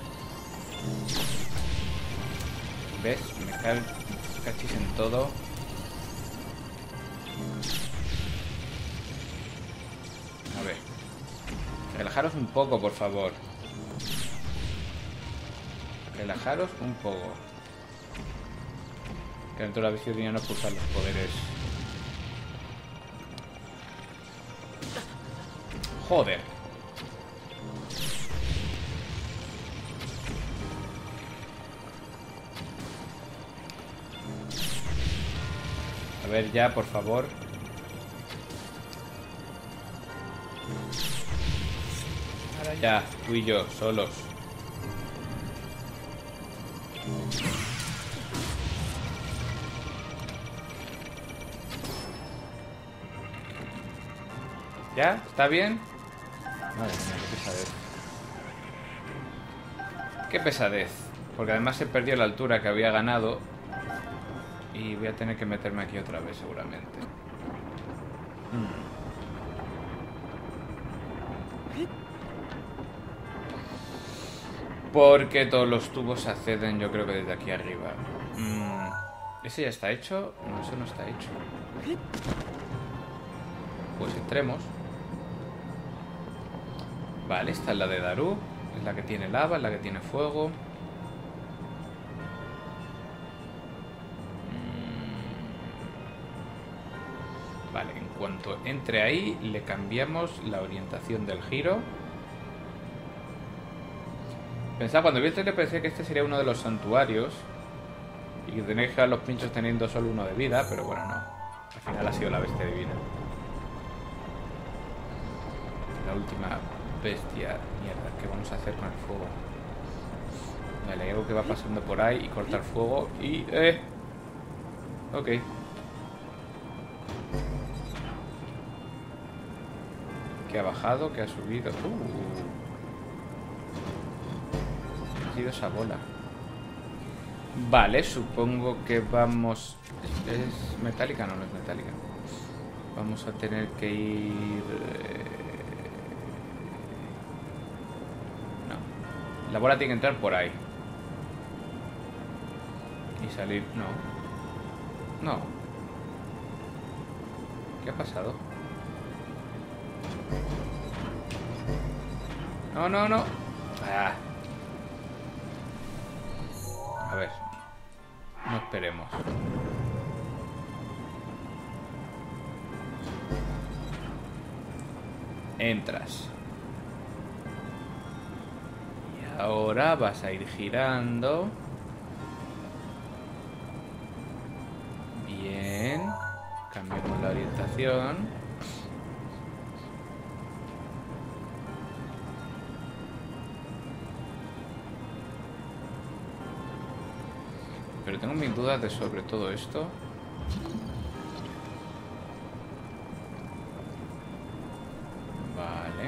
¿Ves? Me cae el cachis en todo. A ver. Relajaros un poco, por favor. Relajaros un poco. Que dentro de la visión no pulsar los poderes. Joder. A ver ya, por favor. Ahora ya, tú y yo, solos. ¿Ya? ¿Está bien? Madre mía, qué pesadez. Qué pesadez. Porque además he perdido la altura que había ganado. Y voy a tener que meterme aquí otra vez seguramente. Porque todos los tubos acceden, yo creo que desde aquí arriba. ¿Ese ya está hecho? No, eso no está hecho. Pues entremos. Vale, esta es la de Daruk. Es la que tiene lava, es la que tiene fuego. Vale, en cuanto entre ahí, le cambiamos la orientación del giro. Pensaba, cuando vi el trailer pensé que este sería uno de los santuarios y que tenéis que dejar los pinchos teniendo solo uno de vida, pero bueno, no. Al final ha sido la bestia divina. La última bestia. Mierda, ¿qué vamos a hacer con el fuego? Vale, hay algo que va pasando por ahí y cortar fuego y... Ok. ¿Qué ha bajado? ¿Qué ha subido? Ha sido esa bola. Vale, supongo que vamos... ¿Es metálica? No, no es metálica. Vamos a tener que ir... No. La bola tiene que entrar por ahí. Y salir... No. No. ¿Qué ha pasado? No, no, no. Ah. A ver. No esperemos. Entras. Y ahora vas a ir girando. Bien. Cambiamos la orientación. Pero tengo mis dudas de sobre todo esto. Vale.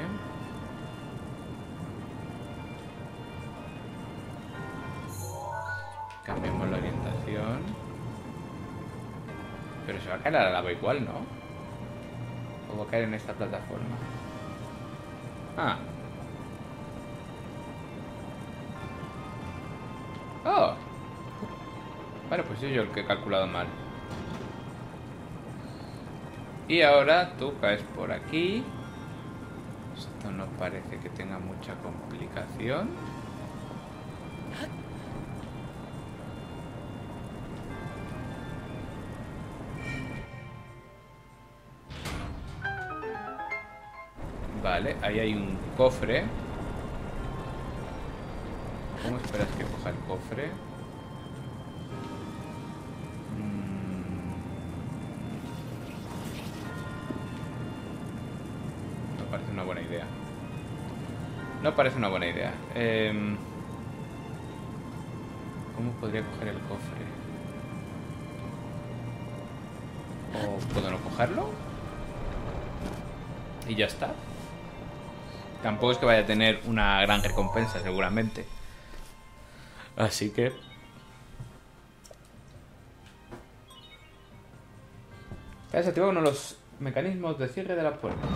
Cambiamos la orientación. Pero se va a caer a la lava igual, ¿no? O va a caer en esta plataforma. Ah. Oh. Vale, pues soy yo el que he calculado mal. Y ahora tú caes por aquí. Esto no parece que tenga mucha complicación. Vale, ahí hay un cofre. ¿Cómo esperas que coja el cofre? No parece una buena idea. No parece una buena idea. ¿Cómo podría coger el cofre? ¿O puedo no cogerlo? Y ya está. Tampoco es que vaya a tener una gran recompensa, seguramente. Así que... Te has activado uno de los mecanismos de cierre de la puerta.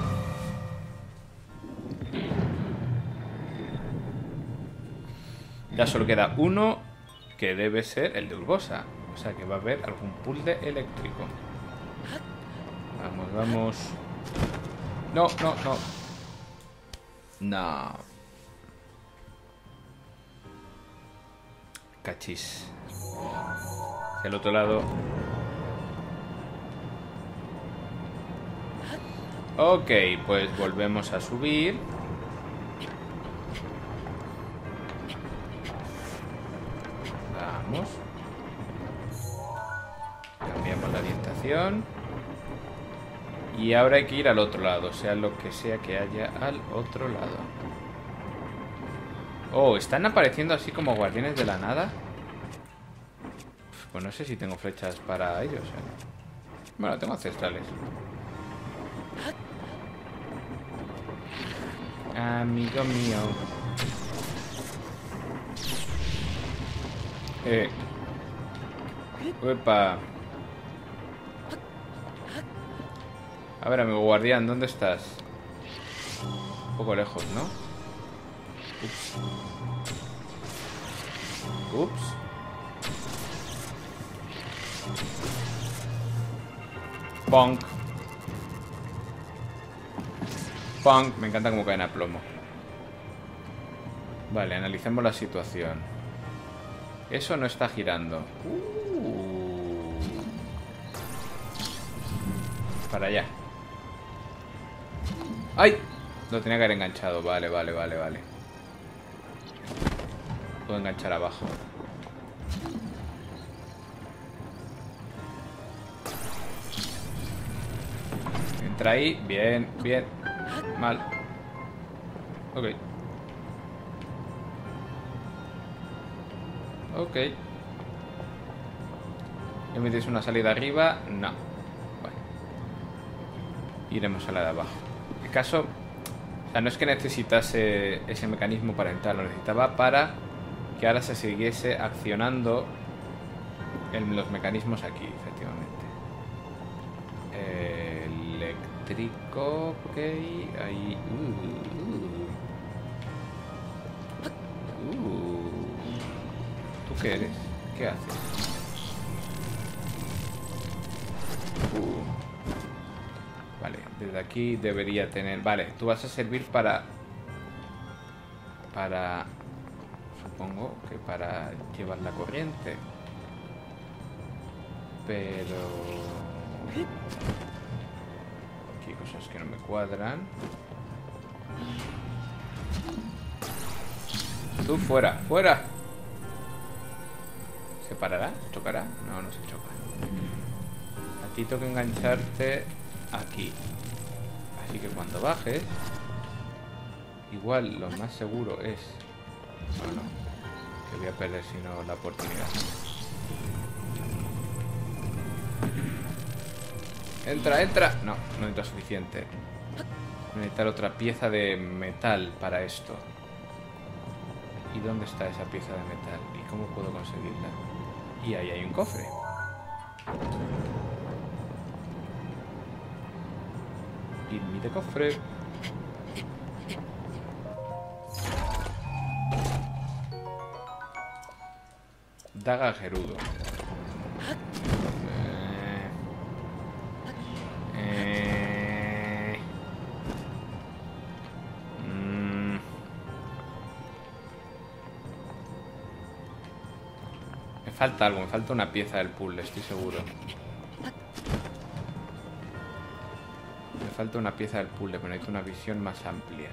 Ya solo queda uno, que debe ser el de Urbosa. O sea que va a haber algún puzzle eléctrico. Vamos, vamos. No, no, no. No. Cachis. Hacia el otro lado. Ok, pues volvemos a subir. Vamos. Cambiamos la orientación. Y ahora hay que ir al otro lado, sea lo que sea que haya al otro lado. Oh, están apareciendo así como guardianes de la nada. Pues no sé si tengo flechas para ellos, ¿eh? Bueno, tengo ancestrales. Amigo mío. Uepa. A ver, amigo guardián, ¿dónde estás? Un poco lejos, ¿no? Ups. Ups. Punk. Punk. Me encanta cómo caen a plomo. Vale, analicemos la situación. Eso no está girando. Para allá. ¡Ay! Lo tenía que haber enganchado. Vale, vale, vale, vale. Puedo enganchar abajo. Entra ahí. Bien, bien. Mal. Ok. Ok. ¿Emitéis una salida arriba? No. Bueno. Iremos a la de abajo. En el caso... O sea, no es que necesitase ese mecanismo para entrar. Lo necesitaba para que ahora se siguiese accionando los mecanismos aquí, efectivamente. Eléctrico... Ok. Ahí... ¿Tú qué eres? ¿Qué haces? Vale, desde aquí debería tener... Vale, tú vas a servir para... Supongo que para llevar la corriente. Pero... aquí hay cosas que no me cuadran. Tú fuera, fuera. ¿Se parará? ¿Se chocará? No, no se choca. A ti toca engancharte aquí. Así que cuando bajes, igual lo más seguro es... Bueno, que voy a perder si no la oportunidad. Entra, entra. No, no necesito suficiente. Voy a necesitar otra pieza de metal para esto. ¿Y dónde está esa pieza de metal? ¿Y cómo puedo conseguirla? Y ahí hay un cofre. Give me the cofre. Daga Gerudo. Me falta algo, me falta una pieza del puzzle, estoy seguro. Me falta una pieza del puzzle, pero necesito una visión más amplia.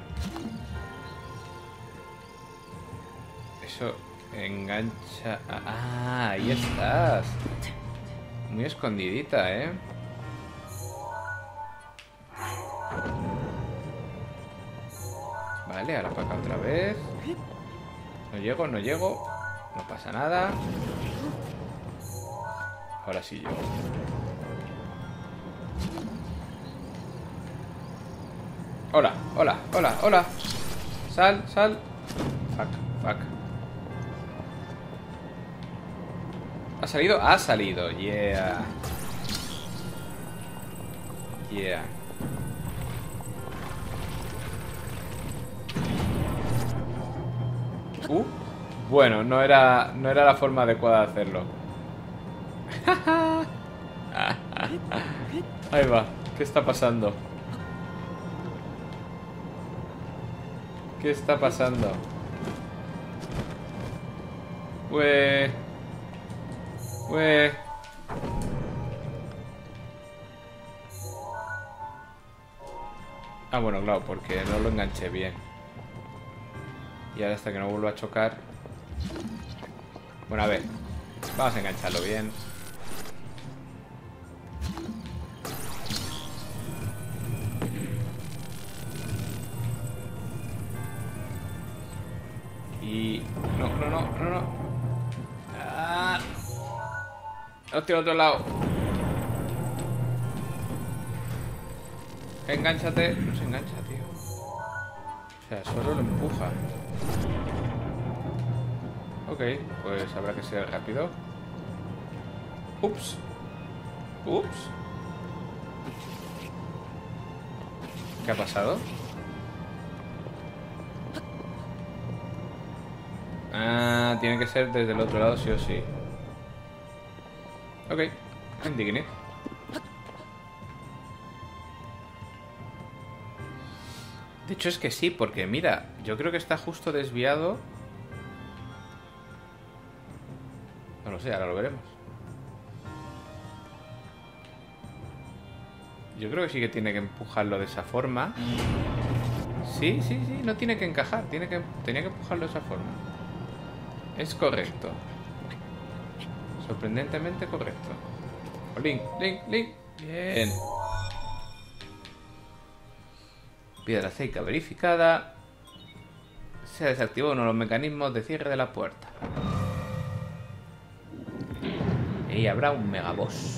Eso engancha... Ah, ahí estás. Muy escondidita, ¿eh? Vale, ahora para acá otra vez. No llego, no llego. No pasa nada. Ahora sí llego. Hola, hola, hola, hola. Sal, sal. Fuck, fuck. ¿Ha salido? Ha salido, yeah. Yeah. Bueno, no era la forma adecuada de hacerlo. Ahí va. ¿Qué está pasando? ¿Qué está pasando? Ué. Ah, bueno, claro, porque no lo enganché bien. Y ahora hasta que no vuelva a chocar... Bueno, a ver. Vamos a engancharlo bien. Y... No. ¡Ah! Hostia, al otro lado. Engánchate. No se engancha, tío. O sea, solo lo empuja. Ok, pues habrá que ser rápido. Ups. ¿Qué ha pasado? Ah, tiene que ser desde el otro lado sí o sí. Ok, indignit. De hecho es que sí, porque mira, yo creo que está justo desviado. No lo sé, ahora lo veremos. Yo creo que sí que tiene que empujarlo de esa forma. Sí, no tiene que encajar, tenía que empujarlo de esa forma. Es correcto. Sorprendentemente correcto. Link. Bien. Piedra seca verificada. Se ha desactivado uno de los mecanismos de cierre de la puerta. Y habrá un megaboss.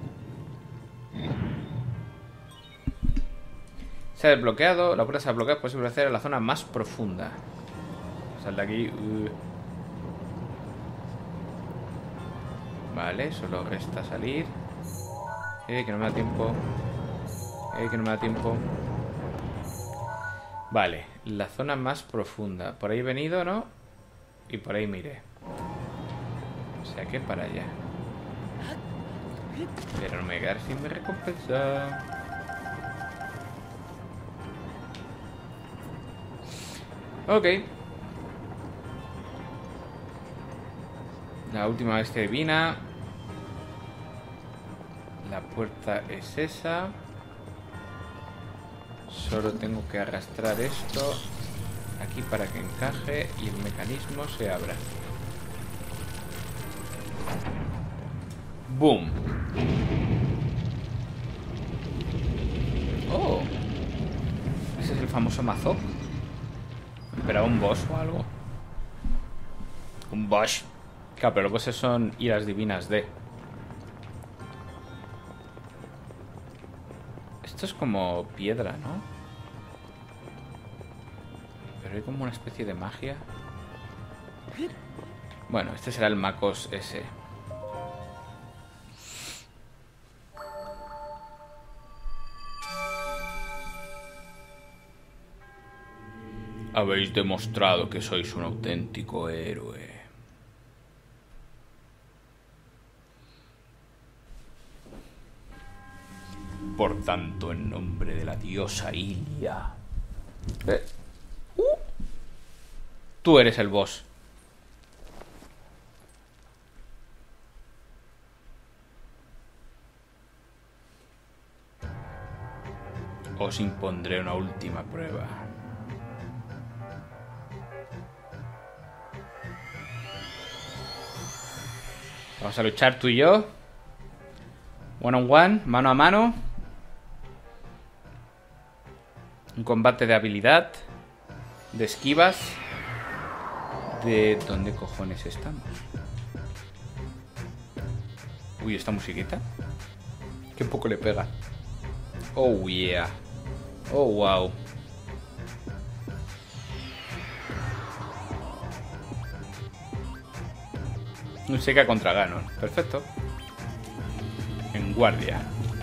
Se ha desbloqueado. La puerta se ha bloqueado. Es posible hacer en la zona más profunda. Sal de aquí. Vale, solo resta salir. Que no me da tiempo. Que no me da tiempo. Vale, la zona más profunda. Por ahí he venido, ¿no? Y por ahí miré. O sea que para allá. Pero no me voy a quedar sin mi recompensa. Ok. La última bestia divina. La puerta es esa. Solo tengo que arrastrar esto aquí para que encaje y el mecanismo se abra. ¡Boom! ¡Oh! Ese es el famoso Mazok. ¿Esperaba un boss o algo? Un boss. Claro, pero los bosses son iras divinas de... Esto es como piedra, ¿no? Pero hay como una especie de magia. Bueno, este será el Makos ese. Habéis demostrado que sois un auténtico héroe. Por tanto, en nombre de la diosa Ilia... Tú eres el boss. Os impondré una última prueba. Vamos a luchar tú y yo. One on one, mano a mano. Un combate de habilidad. De esquivas. ¿De dónde cojones estamos? Uy, esta musiquita. Qué poco le pega. Oh yeah. Oh wow. Música contra Ganon. Perfecto. En guardia.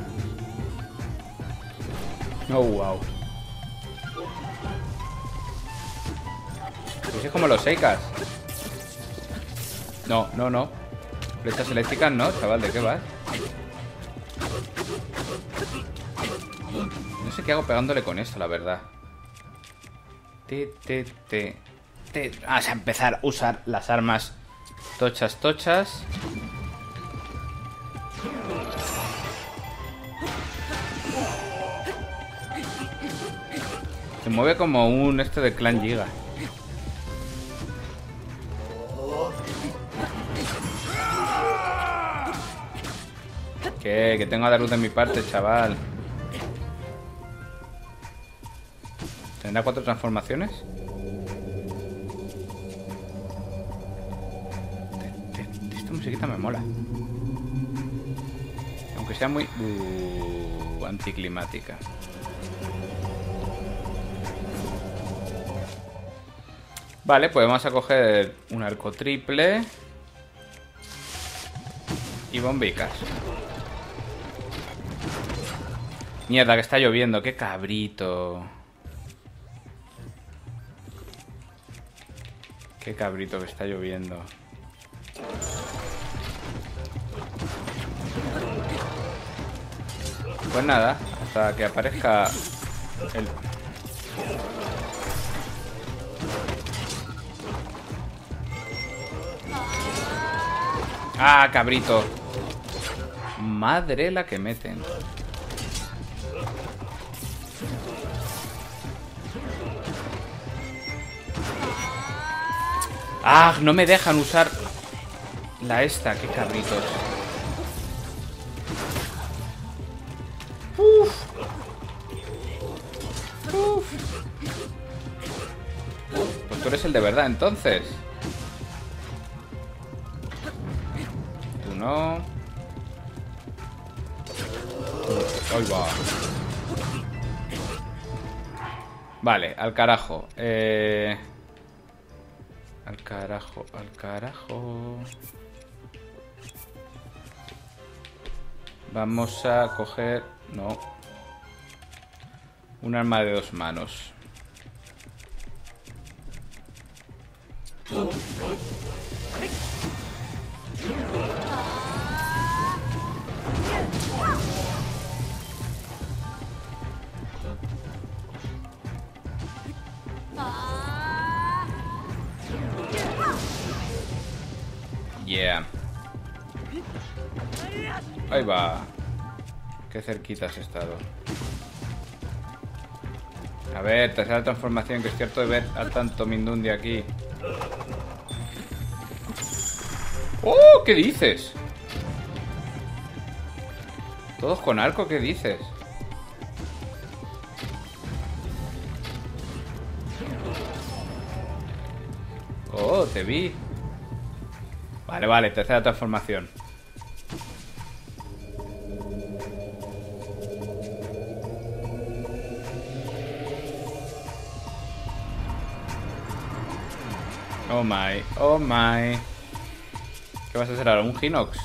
Oh wow. Pues es como los Seikas. No, no, no. Flechas eléctricas no, chaval, ¿de qué vas? No sé qué hago pegándole con esto, la verdad. Vamos a empezar a usar las armas tochas, tochas. Se mueve como un de Clan Giga. Que tengo a Darut de mi parte, chaval. ¿Tendrá 4 transformaciones? Esta musiquita me mola. Aunque sea muy... anticlimática. Vale, pues vamos a coger un arco triple. Y bombicas. Mierda, que está lloviendo. Qué cabrito. Qué cabrito que está lloviendo. Pues nada, hasta que aparezca el... ¡Ah, cabrito! Madre la que meten. ¡Ah! No me dejan usar la esta. ¡Qué cabritos! ¡Uf! ¡Uf! Pues tú eres el de verdad, entonces. Tú no. ¡Ahí va! Vale, al carajo. Al carajo, al carajo. Vamos a coger... No. Un arma de 2 manos. Yeah. Ahí va. Qué cerquita has estado. A ver, tercera transformación, que es cierto de ver a tanto Mindundi aquí. ¡Oh! ¿Qué dices? ¿Todos con arco? ¿Qué dices? Oh, te vi. Vale, vale, tercera transformación. Oh my, oh my. ¿Qué vas a hacer ahora? ¿Un Hinox?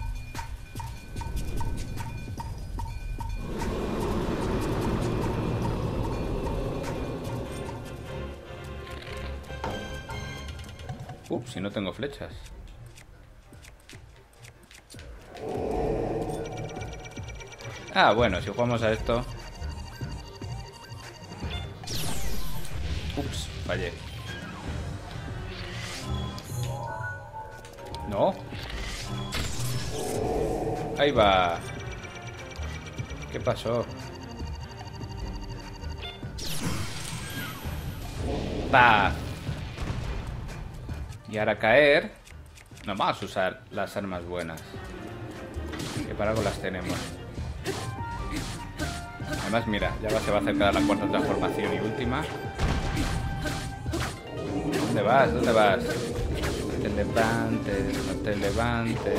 Si no tengo flechas. Ah, bueno, si jugamos a esto. Ups, fallé. No. Ahí va. ¿Qué pasó? ¡Pah! Y ahora caer. No vamos a usar las armas buenas, que para algo las tenemos. Además, mira, ya se va a acercar a la cuarta transformación y última. ¿Dónde vas? ¿Dónde vas? No te levantes, no te levantes.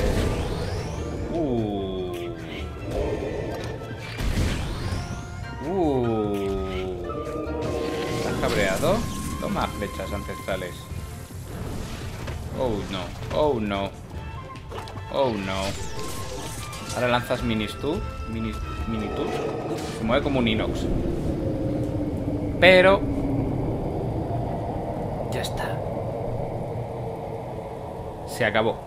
¿Estás cabreado? Toma flechas ancestrales. Oh no, oh no, oh no. Ahora lanzas minis tú, mini tú. Se mueve como un inox. Pero ya está. Se acabó.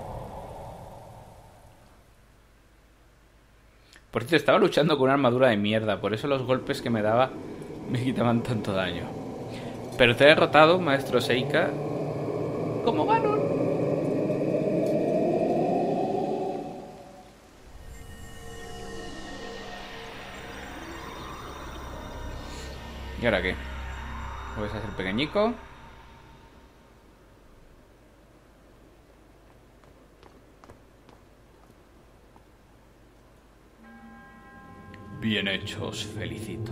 Por cierto, estaba luchando con una armadura de mierda. Por eso los golpes que me daba me quitaban tanto daño. Pero te he derrotado, maestro Seika, como Ganon. ¿Y ahora qué? ¿Lo vais a hacer pequeñico? Bien hecho, os felicito.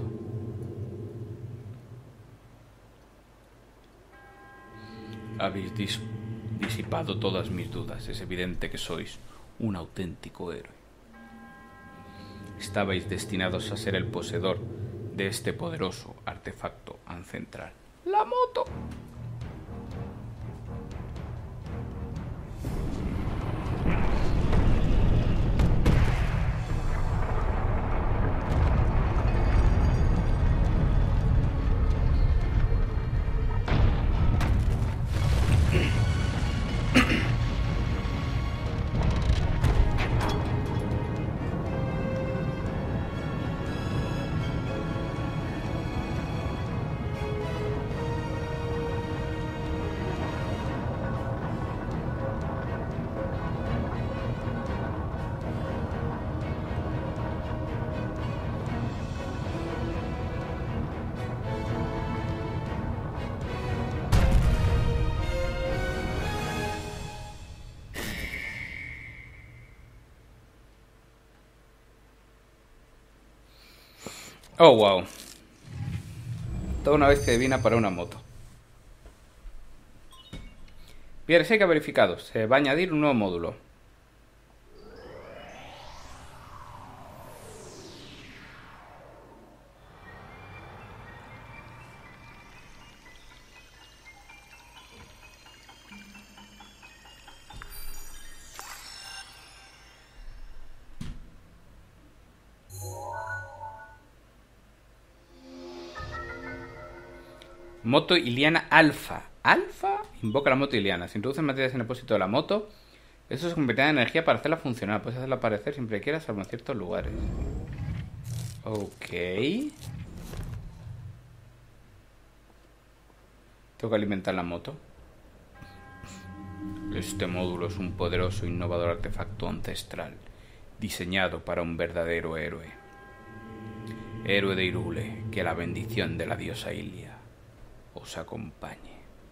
Habéis disipado todas mis dudas. Es evidente que sois un auténtico héroe. Estabais destinados a ser el poseedor de este poderoso artefacto ancestral. ¡La moto! Oh, wow. Toda una vez que divina para una moto. Bien, se ha verificado. Se va a añadir un nuevo módulo. Moto Iliana Alfa. ¿Alfa? Invoca la moto Iliana. Si introduces materias en el depósito de la moto, eso se convertirá en energía para hacerla funcionar. Puedes hacerla aparecer siempre que quieras, salvo en ciertos lugares. Ok. Tengo que alimentar la moto. Este módulo es un poderoso e innovador artefacto ancestral, diseñado para un verdadero héroe. Héroe de Hyrule, que la bendición de la diosa Hylia os acompañe.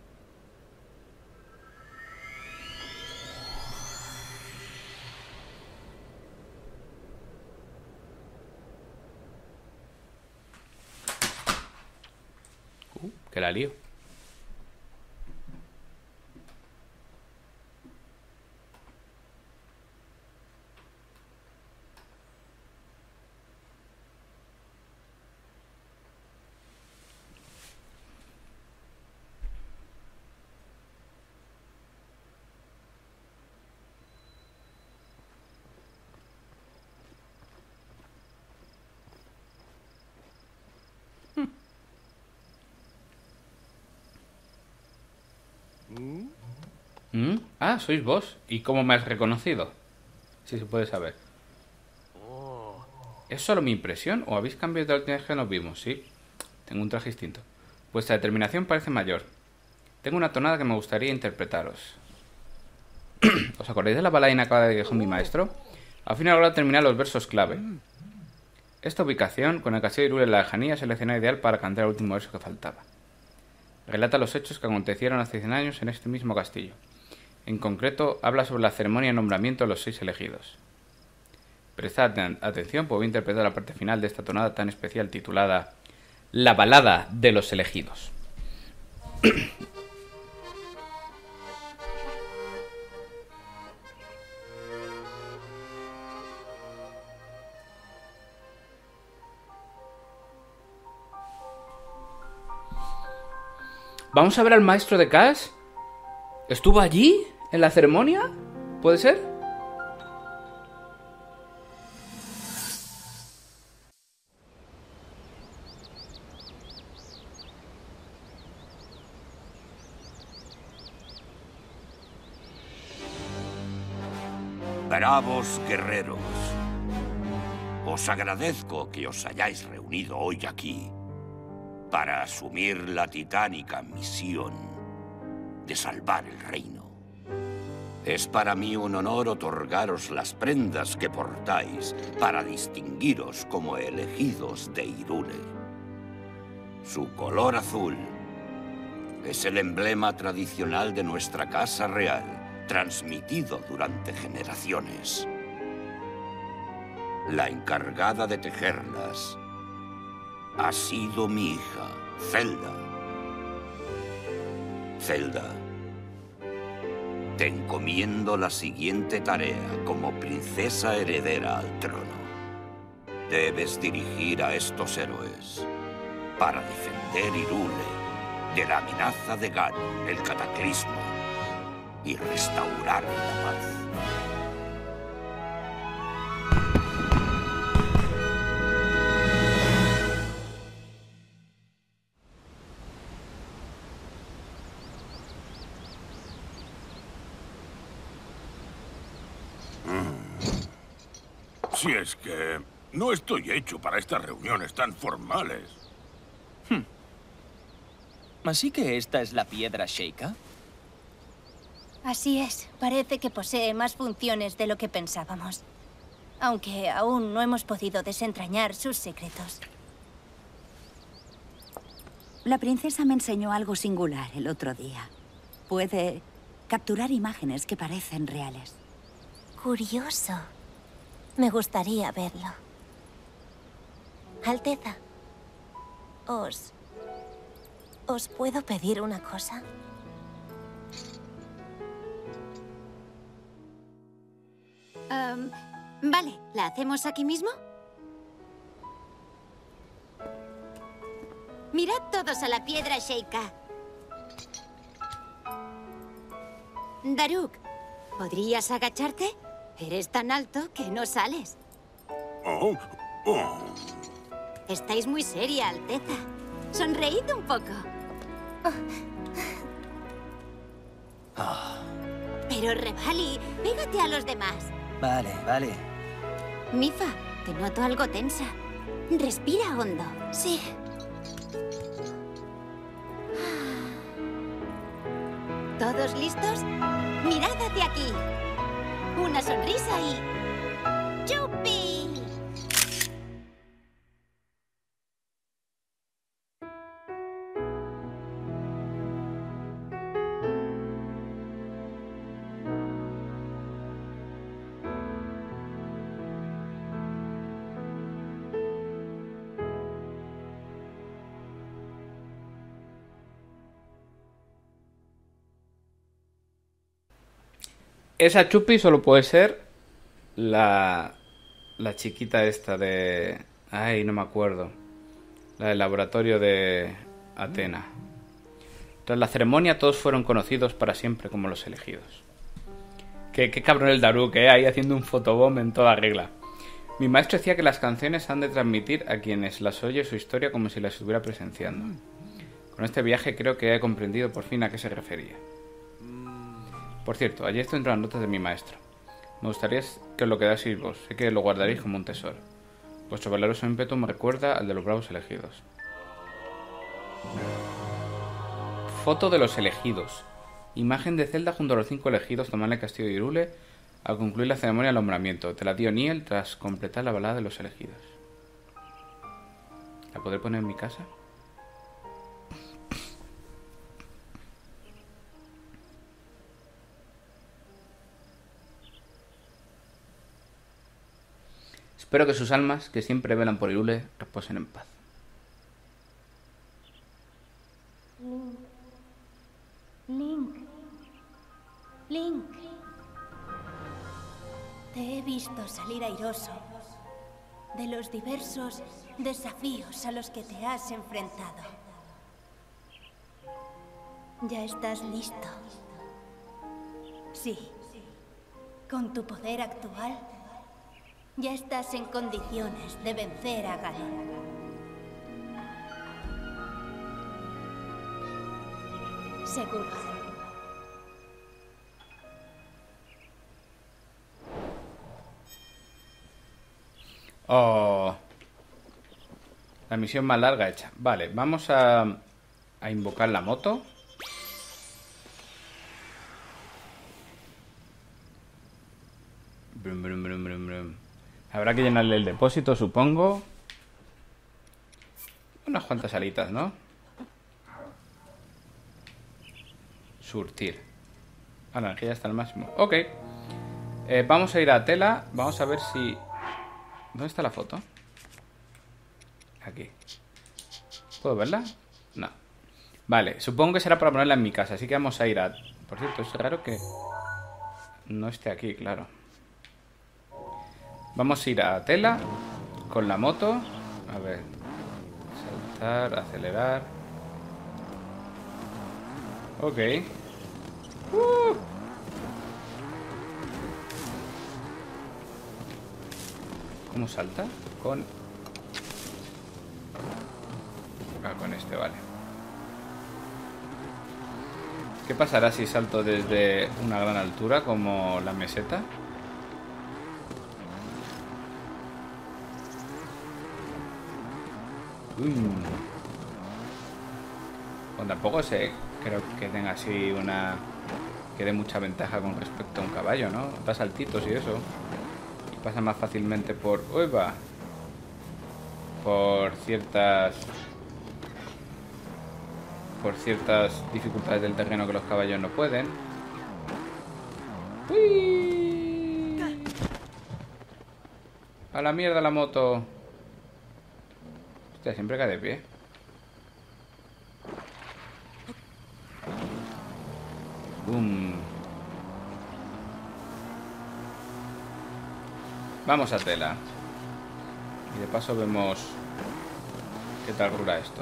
Que la lío. Ah, sois vos. ¿Y cómo me has reconocido? Si se puede saber. ¿Es solo mi impresión o habéis cambiado de la última vez que nos vimos? Sí, tengo un traje distinto. Vuestra determinación parece mayor. Tengo una tonada que me gustaría interpretaros. ¿Os acordáis de la balada inacabada que dejó mi maestro? Al fin he logrado terminar los versos clave. Esta ubicación, con el castillo de Hyrule en la lejanía, es el escenario ideal para cantar el último verso que faltaba. Relata los hechos que acontecieron hace 100 años en este mismo castillo. En concreto, habla sobre la ceremonia de nombramiento de los 6 elegidos. Prestad atención, pues voy a interpretar la parte final de esta tonada tan especial titulada La balada de los elegidos. ¿Vamos a ver al maestro de Kash? ¿Estuvo allí? ¿En la ceremonia? ¿Puede ser? Bravos guerreros, os agradezco que os hayáis reunido hoy aquí para asumir la titánica misión de salvar el reino. Es para mí un honor otorgaros las prendas que portáis para distinguiros como elegidos de Hyrule. Su color azul es el emblema tradicional de nuestra casa real, transmitido durante generaciones. La encargada de tejerlas ha sido mi hija, Zelda. Zelda, te encomiendo la siguiente tarea como princesa heredera al trono. Debes dirigir a estos héroes para defender Hyrule de la amenaza de Ganon, el cataclismo, y restaurar la paz. Si es que no estoy hecho para estas reuniones tan formales. ¿Así que esta es la piedra Sheikah? Así es. Parece que posee más funciones de lo que pensábamos. Aunque aún no hemos podido desentrañar sus secretos. La princesa me enseñó algo singular el otro día. Puede capturar imágenes que parecen reales. Curioso. Me gustaría verlo. Alteza, ¿Os puedo pedir una cosa? Vale, ¿la hacemos aquí mismo? Mirad todos a la piedra Sheikah. Daruk, ¿podrías agacharte? Eres tan alto que no sales. Oh, oh. Estáis muy seria, Alteza. Sonreíd un poco. Pero Revali, pégate a los demás. Vale, vale. Mipha, te noto algo tensa. Respira hondo. Sí. ¿Todos listos? Mirad hacia aquí. Una sonrisa y... ¡Chupi! Esa Chupi solo puede ser la chiquita esta de... Ay, no me acuerdo. La del laboratorio de Atena. Tras la ceremonia todos fueron conocidos para siempre como los elegidos. Qué cabrón el Daruk, ahí haciendo un fotobomb en toda regla. Mi maestro decía que las canciones han de transmitir a quienes las oye su historia como si las estuviera presenciando. Con este viaje creo que he comprendido por fin a qué se refería. Por cierto, allí estoy entre las notas de mi maestro. Me gustaría que os lo quedaseis vos. Sé que lo guardaréis como un tesoro. Vuestro valeroso ímpetu me recuerda al de los bravos elegidos. Foto de los elegidos. Imagen de Zelda junto a los 5 elegidos tomando el castillo de Hyrule al concluir la ceremonia de nombramiento. Te la dio Niel tras completar la balada de los elegidos. ¿La podré poner en mi casa? Espero que sus almas, que siempre velan por Hyrule, reposen en paz. Link. Te he visto salir airoso de los diversos desafíos a los que te has enfrentado. ¿Ya estás listo? Sí. Con tu poder actual, ya estás en condiciones de vencer a Ganon. Seguro. Oh. La misión más larga hecha. Vale, vamos a invocar la moto. Brum, brum, brum, brum, brum. Habrá que llenarle el depósito, supongo. Unas cuantas alitas, ¿no? Surtir. Ah, la energía está al máximo. Ok. Vamos a ir a Tela. Vamos a ver si... ¿Dónde está la foto? Aquí. ¿Puedo verla? No. Vale, supongo que será para ponerla en mi casa. Así que vamos a ir a... Por cierto, es raro que no esté aquí, claro. Vamos a ir a Tela con la moto. A ver. Saltar, acelerar. Ok. ¿Cómo salta? Con este, vale. ¿Qué pasará si salto desde una gran altura como la meseta? Pues tampoco sé, creo que tenga así una... que dé mucha ventaja con respecto a un caballo, ¿no? Da saltitos y eso. Y pasa más fácilmente por... ¡Uy, va! Por ciertas dificultades del terreno que los caballos no pueden. ¡Uy! ¡A la mierda la moto! Hostia, siempre cae de pie. ¡Bum! Vamos a Tela. Y de paso vemos qué tal rula esto.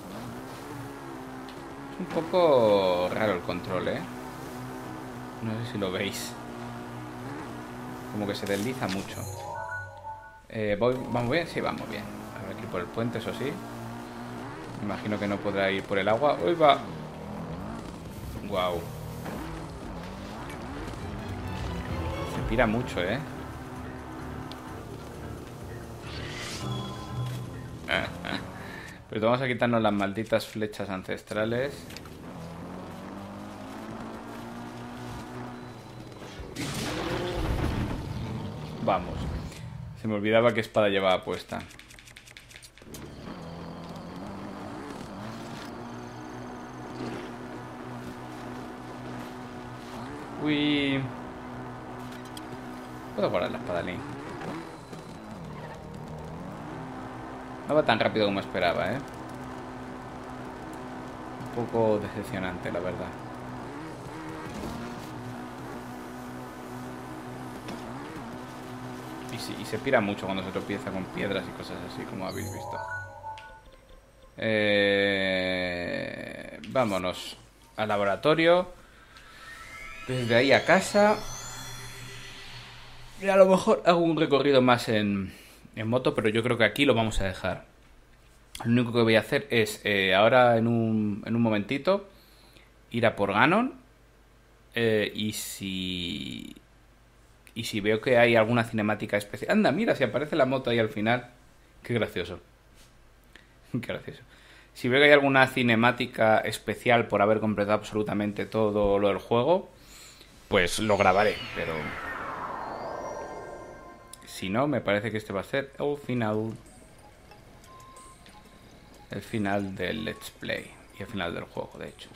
Es un poco raro el control, ¿eh? No sé si lo veis. Como que se desliza mucho. ¿Vamos bien? Sí, vamos bien. A ver, aquí por el puente, eso sí. Me imagino que no podrá ir por el agua. ¡Uy, va! ¡Guau! Se tira mucho, ¿eh? Pero vamos a quitarnos las malditas flechas ancestrales. Vamos. Se me olvidaba qué espada llevaba puesta. Uy. Puedo guardar la espada, Link. No va tan rápido como esperaba, ¿eh? Un poco decepcionante, la verdad. Y se pira mucho cuando se tropieza con piedras y cosas así, como habéis visto. Vámonos al laboratorio. Desde ahí a casa. Y a lo mejor hago un recorrido más en moto, pero yo creo que aquí lo vamos a dejar. Lo único que voy a hacer es, ahora en un momentito, ir a por Ganon. Y si veo que hay alguna cinemática especial... Anda, mira, si aparece la moto ahí al final. Qué gracioso. Qué gracioso. Si veo que hay alguna cinemática especial por haber completado absolutamente todo lo del juego, pues lo grabaré, pero... Si no, me parece que este va a ser el final. El final del Let's Play. Y el final del juego, de hecho.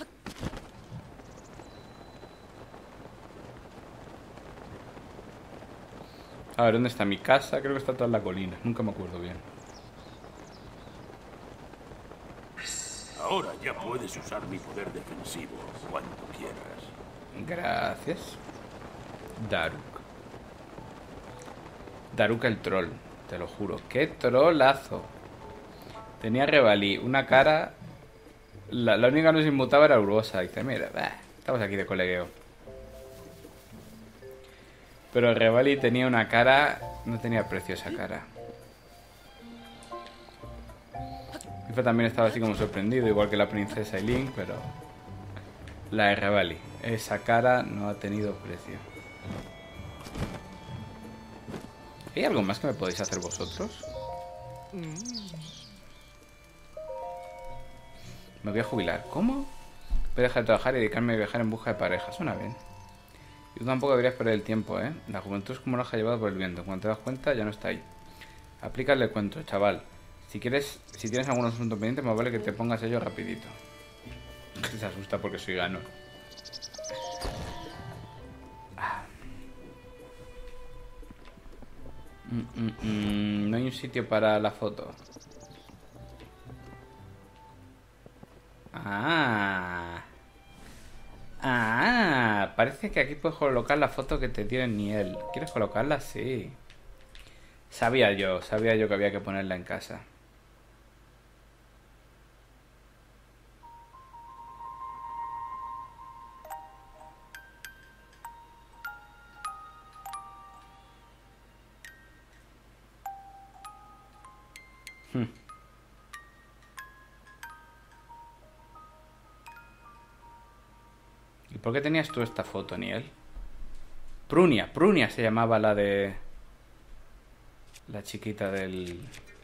A ver, ¿dónde está mi casa? Creo que está toda en la colina. Nunca me acuerdo bien. Ahora ya puedes usar mi poder defensivo cuando quieras. Gracias. Daruk. Daruk el troll, te lo juro. ¡Qué trolazo! Tenía Revali, una cara... La única que no se inmutaba era Urbosa. Dice, mira, estamos aquí de colegueo. Pero Revali tenía una cara... No tenía precio esa cara. Mifa también estaba así como sorprendido, igual que la princesa y Link, pero... La de Revali. Esa cara no ha tenido precio. ¿Hay algo más que me podéis hacer vosotros? Me voy a jubilar. ¿Cómo? Voy a dejar de trabajar y dedicarme a viajar en busca de pareja. Suena bien. Y tú tampoco deberías perder el tiempo, ¿eh? La juventud es como una hoja llevada por el viento. Cuando te das cuenta, ya no está ahí. Aplícale el cuento, chaval. Si tienes algún asunto pendiente, más vale que te pongas ello rapidito. Se asusta porque soy Ganon. No hay un sitio para la foto. Parece que aquí puedes colocar la foto que te dio Niel. ¿Quieres colocarla? Sí. Sabía yo que había que ponerla en casa. ¿Y por qué tenías tú esta foto, Niel? Prunia se llamaba la de... La chiquita del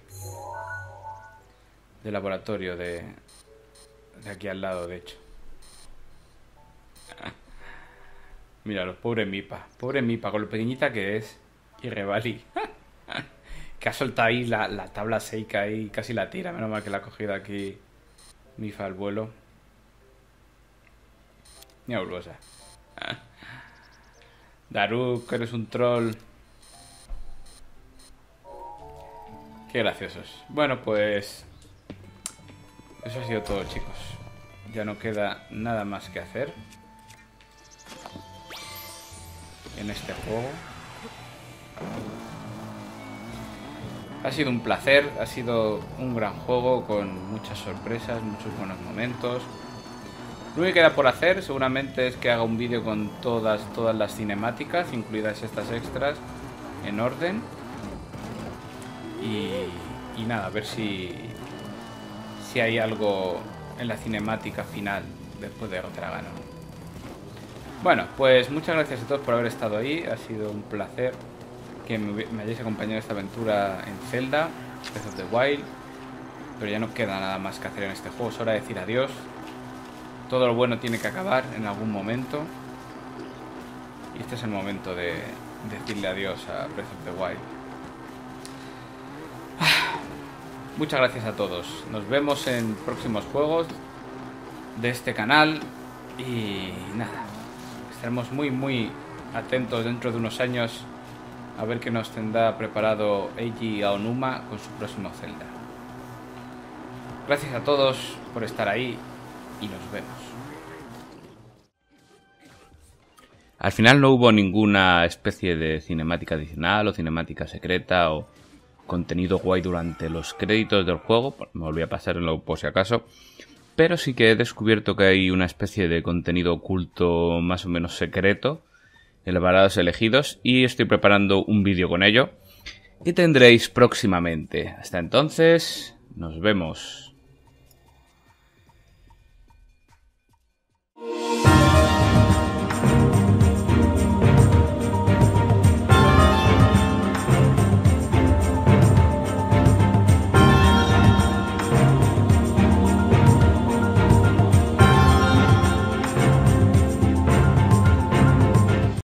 laboratorio de aquí al lado, de hecho. Míralo, pobre Mipa, con lo pequeñita que es. Y Revali. Que ha soltado ahí la tabla Seika ahí, casi la tira. Menos mal que la ha cogido aquí Mifa al vuelo. Ni Urbosa. Daruk, eres un troll. Qué graciosos. Bueno, pues... Eso ha sido todo, chicos. Ya no queda nada más que hacer en este juego. Ha sido un placer, ha sido un gran juego con muchas sorpresas, muchos buenos momentos. Lo único que queda por hacer seguramente es que haga un vídeo con todas las cinemáticas, incluidas estas extras, en orden. Y nada, a ver si hay algo en la cinemática final después de derrotar a Ganon. Bueno, pues muchas gracias a todos por haber estado ahí. Ha sido un placer que me hayáis acompañado en esta aventura en Zelda, Breath of the Wild. Pero ya no queda nada más que hacer en este juego. Es hora de decir adiós. Todo lo bueno tiene que acabar en algún momento. Y este es el momento de decirle adiós a Breath of the Wild. Muchas gracias a todos. Nos vemos en próximos juegos de este canal. Y nada, estaremos muy atentos dentro de unos años a ver qué nos tendrá preparado Eiji Aonuma con su próximo Zelda. Gracias a todos por estar ahí y nos vemos. Al final no hubo ninguna especie de cinemática adicional o cinemática secreta o contenido guay durante los créditos del juego. Me volví a pasarlo por si acaso. Pero sí que he descubierto que hay una especie de contenido oculto más o menos secreto en los Barados Elegidos y estoy preparando un vídeo con ello que tendréis próximamente. Hasta entonces, nos vemos.